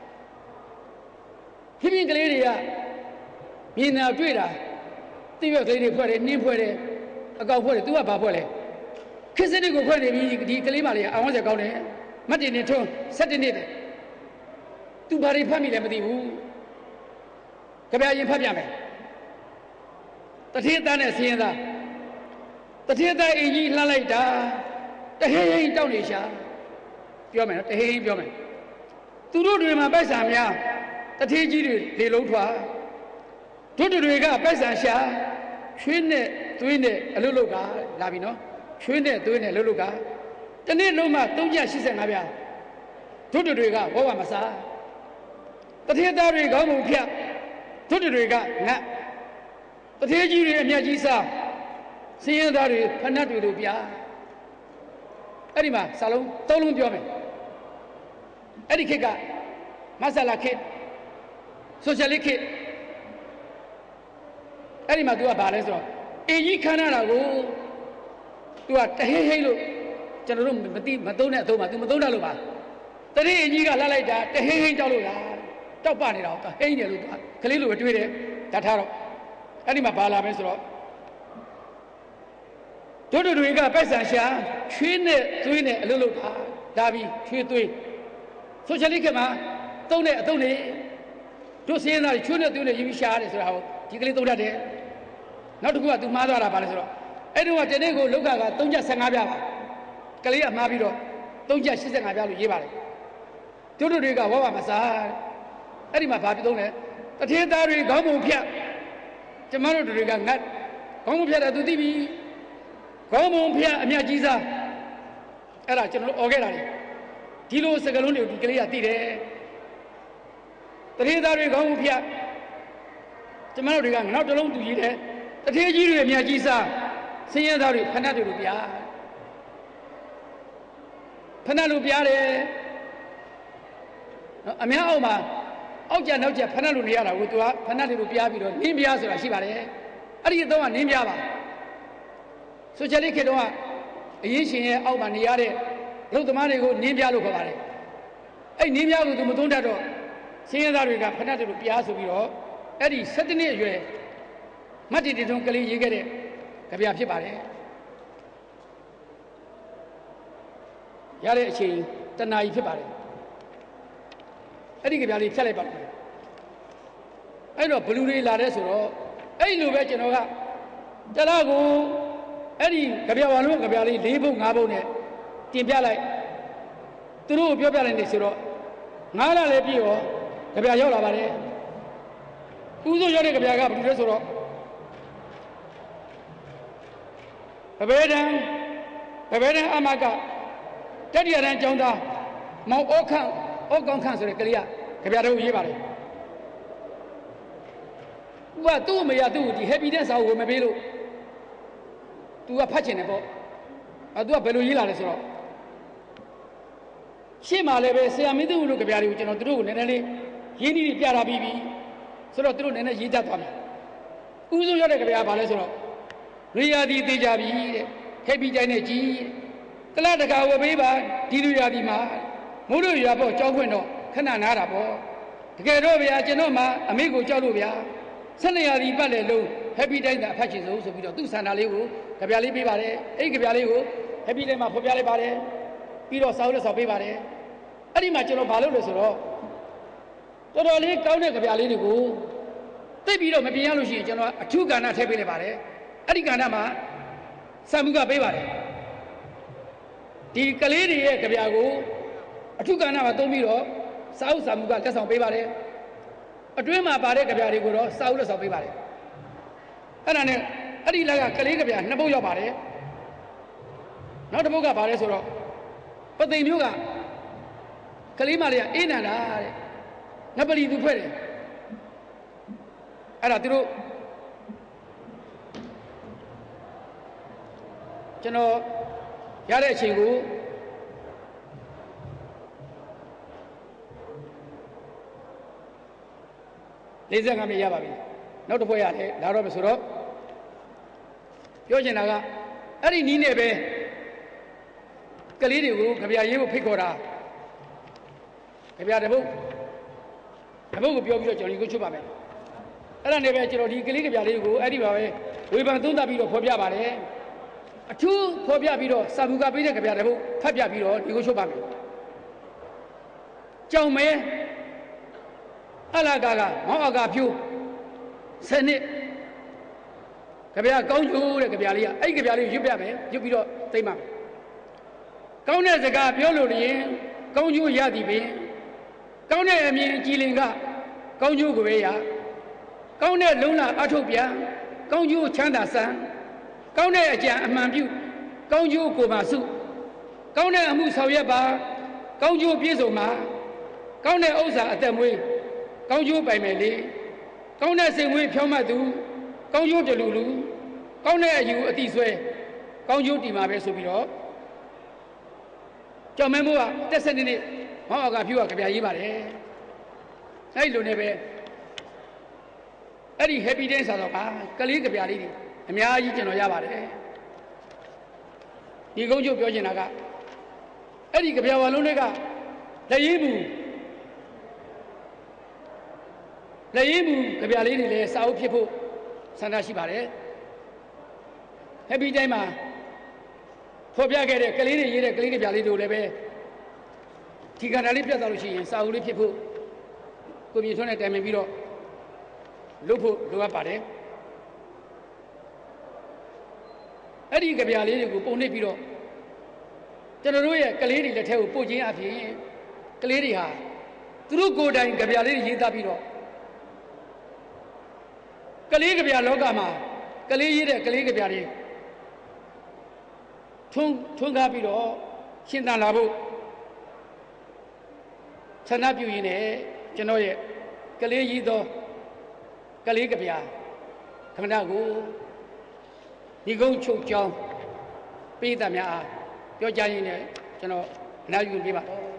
ဖြင်းဖြင်းကလေးတွေကမြင်တာတွေ့တာတိရွက်ကလေးတွေဖွဲ့တယ်နှင်းဖွဲ့တယ်အကောင်ဖွဲ့တယ်သူကဘာဖွဲ့လဲခစ်စနစ်ကိုဖွဲ့နေပြီးဒီကလေးမလေးကအံ့ဩစရာကောင်းတယ်မတ်တင်တင်ထွန်းဆက်တင်နေတဲ့သူဘာတွေဖတ်မိလဲမသိဘူးကြပြရင်ဖတ်ပြမယ်တထေးတန်းနဲ့စီးရင်သာတထေးသားအင်ကြီးလှမ်းလိုက်တာတဟိဟိတောက်နေရှာပြောမယ်နော်တဟိဟိပြောမယ်သူတို့တွေမှာပိုက်ဆံများတထေးကြီးတွေလေလုံးထွာတို့တွေကပိုက်ဆံရှာချွေးနဲ့သွေးနဲ့အလုလုကလာပြီနော်ချွေးနဲ့သွေးနဲ့လှုပ်လုကတနေ့လုံးမှသုံးကျရှစ်ဆယ်ငါးပြားတို့တွေကဝဝမစားတထေးသားတွေခေါင်းပုံဖြတ်တို့တွေကငတ်တထေးကြီးတွေအမျက်ကြီးစားစင်းရဲသားတွေဖဏတ်တွေတို့ဗျာအဲ့ဒီမှာစာလုံးသုံးလုံးပြောမယ်အဲ့ဒီခေတ်ကမဆလာခေတ်ဆိုရှယ်လစ်ခေတ်အဲ့ဒီမှာ तू ကဘာလဲဆိုတော့အင်ကြီးခမ်းနာတာကို तू ကတဟိဟိလို့ကျွန်တော်တို့မသိမသုံးတဲ့အသုံးပါ तू မသုံးတတ်လို့ပါတတိအင်ကြီးကလှလိုက်တာတဟိဟိတောက်လို့လားတောက်ပနေတာဟိဟိနေလို့ तू ကလေးလိုပဲတွေးတယ်တတ်ထားတော့အဲ့ဒီမှာဘာလာပဲဆိုတော့တို့တွေကပိုက်ဆံရှာချွေးနဲ့သွေးနဲ့အလုပ်လုပ်တာဒါပြီးချွေးသွေးဆိုရှယ်လစ်ကမှာသုံးတဲ့အသုံးတွေတို့စင်းသားချွေးနဲ့သွေးနဲ့ရင်းပြီးရှာရတယ်ဆိုတာဟောဒီကလေးသုံးတတ်တယ်နောက်တစ်ခုကသူမှားသွားတာပါလဲဆိုတော့အဲ့ဒီကတနေ့ကိုလောက်ကကသုံးချက်ဆယ်ငါးပြားပါကလေးကမှားပြီးတော့သုံးချက်ရှစ်ဆယ်ငါးပြားလို့ရေးပါတယ်တို့တွေကဝဝမစားအဲ့ဒီမှာဘာပြုံးလဲတထေးသားတွေခေါင်းပုံဖြတ်ကျမတို့တွေကငတ်ခေါင်းပုံဖြတ်တယ်သူသိပြီခေါင်းပုံဖျက်အမြတ်ကြီးစားအဲ့ဒါကျွန်တော်အော်ခဲ့တာလေဒီလိုစကလုံးတွေကိုဒီကလေးကသိတယ်တထေးသားတွေခေါင်းပုံဖျက်ကျမတို့တွေကနောက်တစ်လုံးသူကြီးတယ်တထေးကြီးတွေအမြတ်ကြီးစားဆင်းရဲသားတွေဖဏတ်တွေလိုပြားဖဏတ်လိုပြားတယ်နော်အများအောက်မှာအောက်ကျနောက်ကျဖဏတ်လိုနေရတာကိုသူကဖဏတ်တွေလိုပြားပြီးတော့နင်းပြားဆိုတာရှိပါတယ်အဲ့ဒီတော့ကနင်းပြားပါဆိုရှယ်လစ်ခေတ်တုန်းကအရေးရှင်ရဲ့အောက်မှာနေရတဲ့လူသမားတွေကိုနင်းပြလို့ခေါ်ပါတယ်အဲ့နင်းပြကိုသူမသုံးတတ်တော့ဆင်းရဲသားတွေကဖဏတ်တွေကိုပြားဆိုပြီးတော့အဲ့ဒီ၁၇နှစ်အရွယ်မတ်တီတီထွန်းကလေးရေးခဲ့တဲ့ကြပြဖြစ်ပါတယ်ရတဲ့အချိန်တနာရီဖြစ်ပါတယ်အဲ့ဒီကြပြလေးဖြတ်လိုက်ပါမယ်အဲ့တော့ဘလူတွေလာတဲ့ဆိုတော့အဲ့လိုပဲကျွန်တော်ကတလားကိုအဲ့ဒီကြပြဝါလုံးကြပြလေး၄ဘုတ်၅ဘုတ်နဲ့တင်ပြလိုက်သူတို့ပြောပြလိုက်နေဆိုတော့ငါးလလည်းပြည့်ရောကြပြရောက်လာပါတယ်ဥဆုံးရောက်တဲ့ကြပြကဘယ်လိုလဲဆိုတော့ဗဘေဒံဗဘေဒံအမကတတိယတန်းကျောင်းသားမောင်ဩခန့်ဩကောင်းခန့်ဆိုတဲ့ကလေးကကြပြတော့ရေးပါတယ်ဥပသူ့အမေကသူ့ကိုဒီ happy တဲ့စာကိုဝင်မပေးလို့तू ကဖတ်ချင်တယ်ပေါ့အဲ तू ကဘယ်လိုရေးလာလဲဆိုတော့ရှေ့မှာလည်းပဲဆရာမင်းသူတို့ကြပြတွေကိုကျွန်တော်တို့ကိုနည်းနည်းလေးရင်းနှီးပြီးပြတာပြီးပြီဆိုတော့တို့နည်းနည်းရေးတတ်သွားမယ်ဥဆုံးရောက်တဲ့ကြပြဘာလဲဆိုတော့ရိယာဒီသေးကြပြီတဲ့ဟဲ့ပြီးတိုင်းနဲ့ကြီးတလားတကာဝပေးပါဒီလူရာဒီမှာမိုးတို့ရွာပေါ့ကြောက်ခွင့်တော့ခဏနားတာပေါ့တကယ်တော့ဗျာကျွန်တော်မှအမေကိုကြောက်လို့ဗျာဆက်နေရာဒီပတ်လေလုံးဟဲ့ပြီးတိုင်းသာအဖတ်ချင်ဆုံးဆိုပြီးတော့သူ့ဆန္ဒလေးကိုကြပြလေးပေးပါတယ်အဲ့ဒီကြပြလေးကိုဟဲ့ပြီးတိုင်းမှာဖော်ပြလိုက်ပါတယ်ပြီးတော့စာအုပ်လက်ဆောင်ပေးပါတယ်အဲ့ဒီမှာကျွန်တော်ဘာလုပ်လဲဆိုတော့တော်တော်လေးကောင်းတဲ့ကြပြလေးတွေကိုသိပြီးတော့မပြင်ရလို့ရှိရင်ကျွန်တော်အထူးကဏ္ဍထည့်ပေးလိုက်ပါတယ်အဲ့ဒီကဏ္ဍမှာစာမှုကပေးပါတယ်ဒီကလေးတွေရဲ့ကြပြကိုအထူးကဏ္ဍမှာသုံးပြီးတော့စာအုပ်စာမှုကလက်ဆောင်ပေးပါတယ်အတွင်းမှာပါတဲ့ကြပြတွေကိုတော့စာအုပ်လက်ဆောင်ပေးပါတယ်အဲ့ဒါနဲ့အဲ့ဒီလက်ကကလေးကြပြနှစ်ပုတ်ရောက်ပါတယ်နောက်တစ်ပုတ်ကဘာလဲဆိုတော့ပသိမ်မျိုးကကလေးမလေးကအေးနန္ဒာတဲ့ငပလီသူဖွဲ့တယ်အဲ့ဒါသူတို့ကျွန်တော်ရတဲ့အချိန်ကို၄၅မိနစ်ရပါပြီနောက်တစ်ဖွဲ့ရတယ်လာတော့မယ်ဆိုတော့ပြောချင်တာကအဲ့ဒီနီးနဲ့ပဲကလေးတွေကိုကြပြရေးဖို့ဖိတ်ခေါ်တာကြပြတပုတ်တပုတ်ကိုပြောပြီးတော့ကျွန်တော်ဒီကိုချုပ်ပါမယ်အဲ့ဒါနဲ့ပဲကျွန်တော်ဒီကလေးကြပြလေးကိုအဲ့ဒီပါပဲဝေဖန်သုံးသပ်ပြီးတော့ဖော်ပြပါတယ်အထူးဖော်ပြပြီးတော့စာဘူးကပေးတဲ့ကြပြတပုတ်ဖတ်ပြပြီးတော့ဒီကိုချုပ်ပါမယ်ကြောင်မဲအလာကာကမောင်းအကာဖြိုးစနစ်ကြပြကောင်းကျိုးတဲ့ကြပြလေးကအဲ့ဒီကြပြလေးရွတ်ပြမယ်ရွတ်ပြီးတော့သိမ့်ပါမယ်ကောင်းတဲ့စကားပြောလို့ရင်ကောင်းကျိုးရသည်ပင်ကောင်းတဲ့အမြင်ကြည်လင်ကကောင်းကျိုးကိုပဲရကောင်းတဲ့လုံလအထုတ်ပြန်ကောင်းကျိုးချမ်းသာစံကောင်းတဲ့အကြံအမှန်ပြုကောင်းကျိုးကိုပါစုကောင်းတဲ့အမှုဆောင်ရွက်ပါကောင်းကျိုးပြည့်စုံပါကောင်းတဲ့ဥစ္စာအသက်မွေးကောင်းကျိုးပိုင်မယ်လေကောင်းတဲ့စိတ်မွေးဖြောင်းမှတ်သူကောင်းကျိုးတလူလူကောင်းတဲ့အယူအတိဆွဲကောင်းကျိုးတည်မှာပဲဆိုပြီးတော့ကြောင်မဲမိုးကတက်ဆက်နေနေမောင်အကဖြူကကြပြရေးပါတယ်အဲ့လိုနဲ့ပဲအဲ့ဒီ happy day ဆိုတော့ကလေးကြပြလေးတွေအများကြီးကျွန်တော်ရပါတယ်ဒီကုန်းချုပ်ပြောချင်တာကအဲ့ဒီကြပြဝါလုံးတွေကလက်ရည်မှုလက်ရည်မှုကြပြလေးတွေလည်းစာအုပ်ဖြစ်ဖို့ဆန္ဒရှိပါတယ် happy day မှာဖော်ပြခဲ့တဲ့ကလေးတွေရေးတဲ့ကလေးကြပြလေးတို့လည်းပဲဒီကဏ္ဍလေးပြတ်သွားလို့ရှိရင်စာအုပ်လေးဖြစ်ဖို့ကိုမြေထွန်းနဲ့တိုင်ပင်ပြီးတော့လုပ်ဖို့လိုအပ်ပါတယ်အဲ့ဒီကြပြလေးတွေကိုပုံနှိပ်ပြီးတော့ကျွန်တော်တို့ရဲ့ကလေးတွေလက်ထဲကိုပို့ခြင်းအပြင်ကလေးတွေဟာသူတို့ကိုယ်တိုင်ကြပြလေးတွေရေးသားပြီးတော့ကလေးကြပြလောကမှာကလေးရေးတဲ့ကလေးကြပြတွေထွန်းထွန်းကားပြီးတော့ရှင်းသန်လာဖို့ဆန္ဒပြုရင်းနဲ့ကျွန်တော်ရဲ့ကလေးရေးသောကလေးကြပြခန္ဓာကိုဒီကုန်းချုပ်ကြောင်းပေးသမျှအားပြောကြရင်းနဲ့ကျွန်တော်အနားယူပေးပါ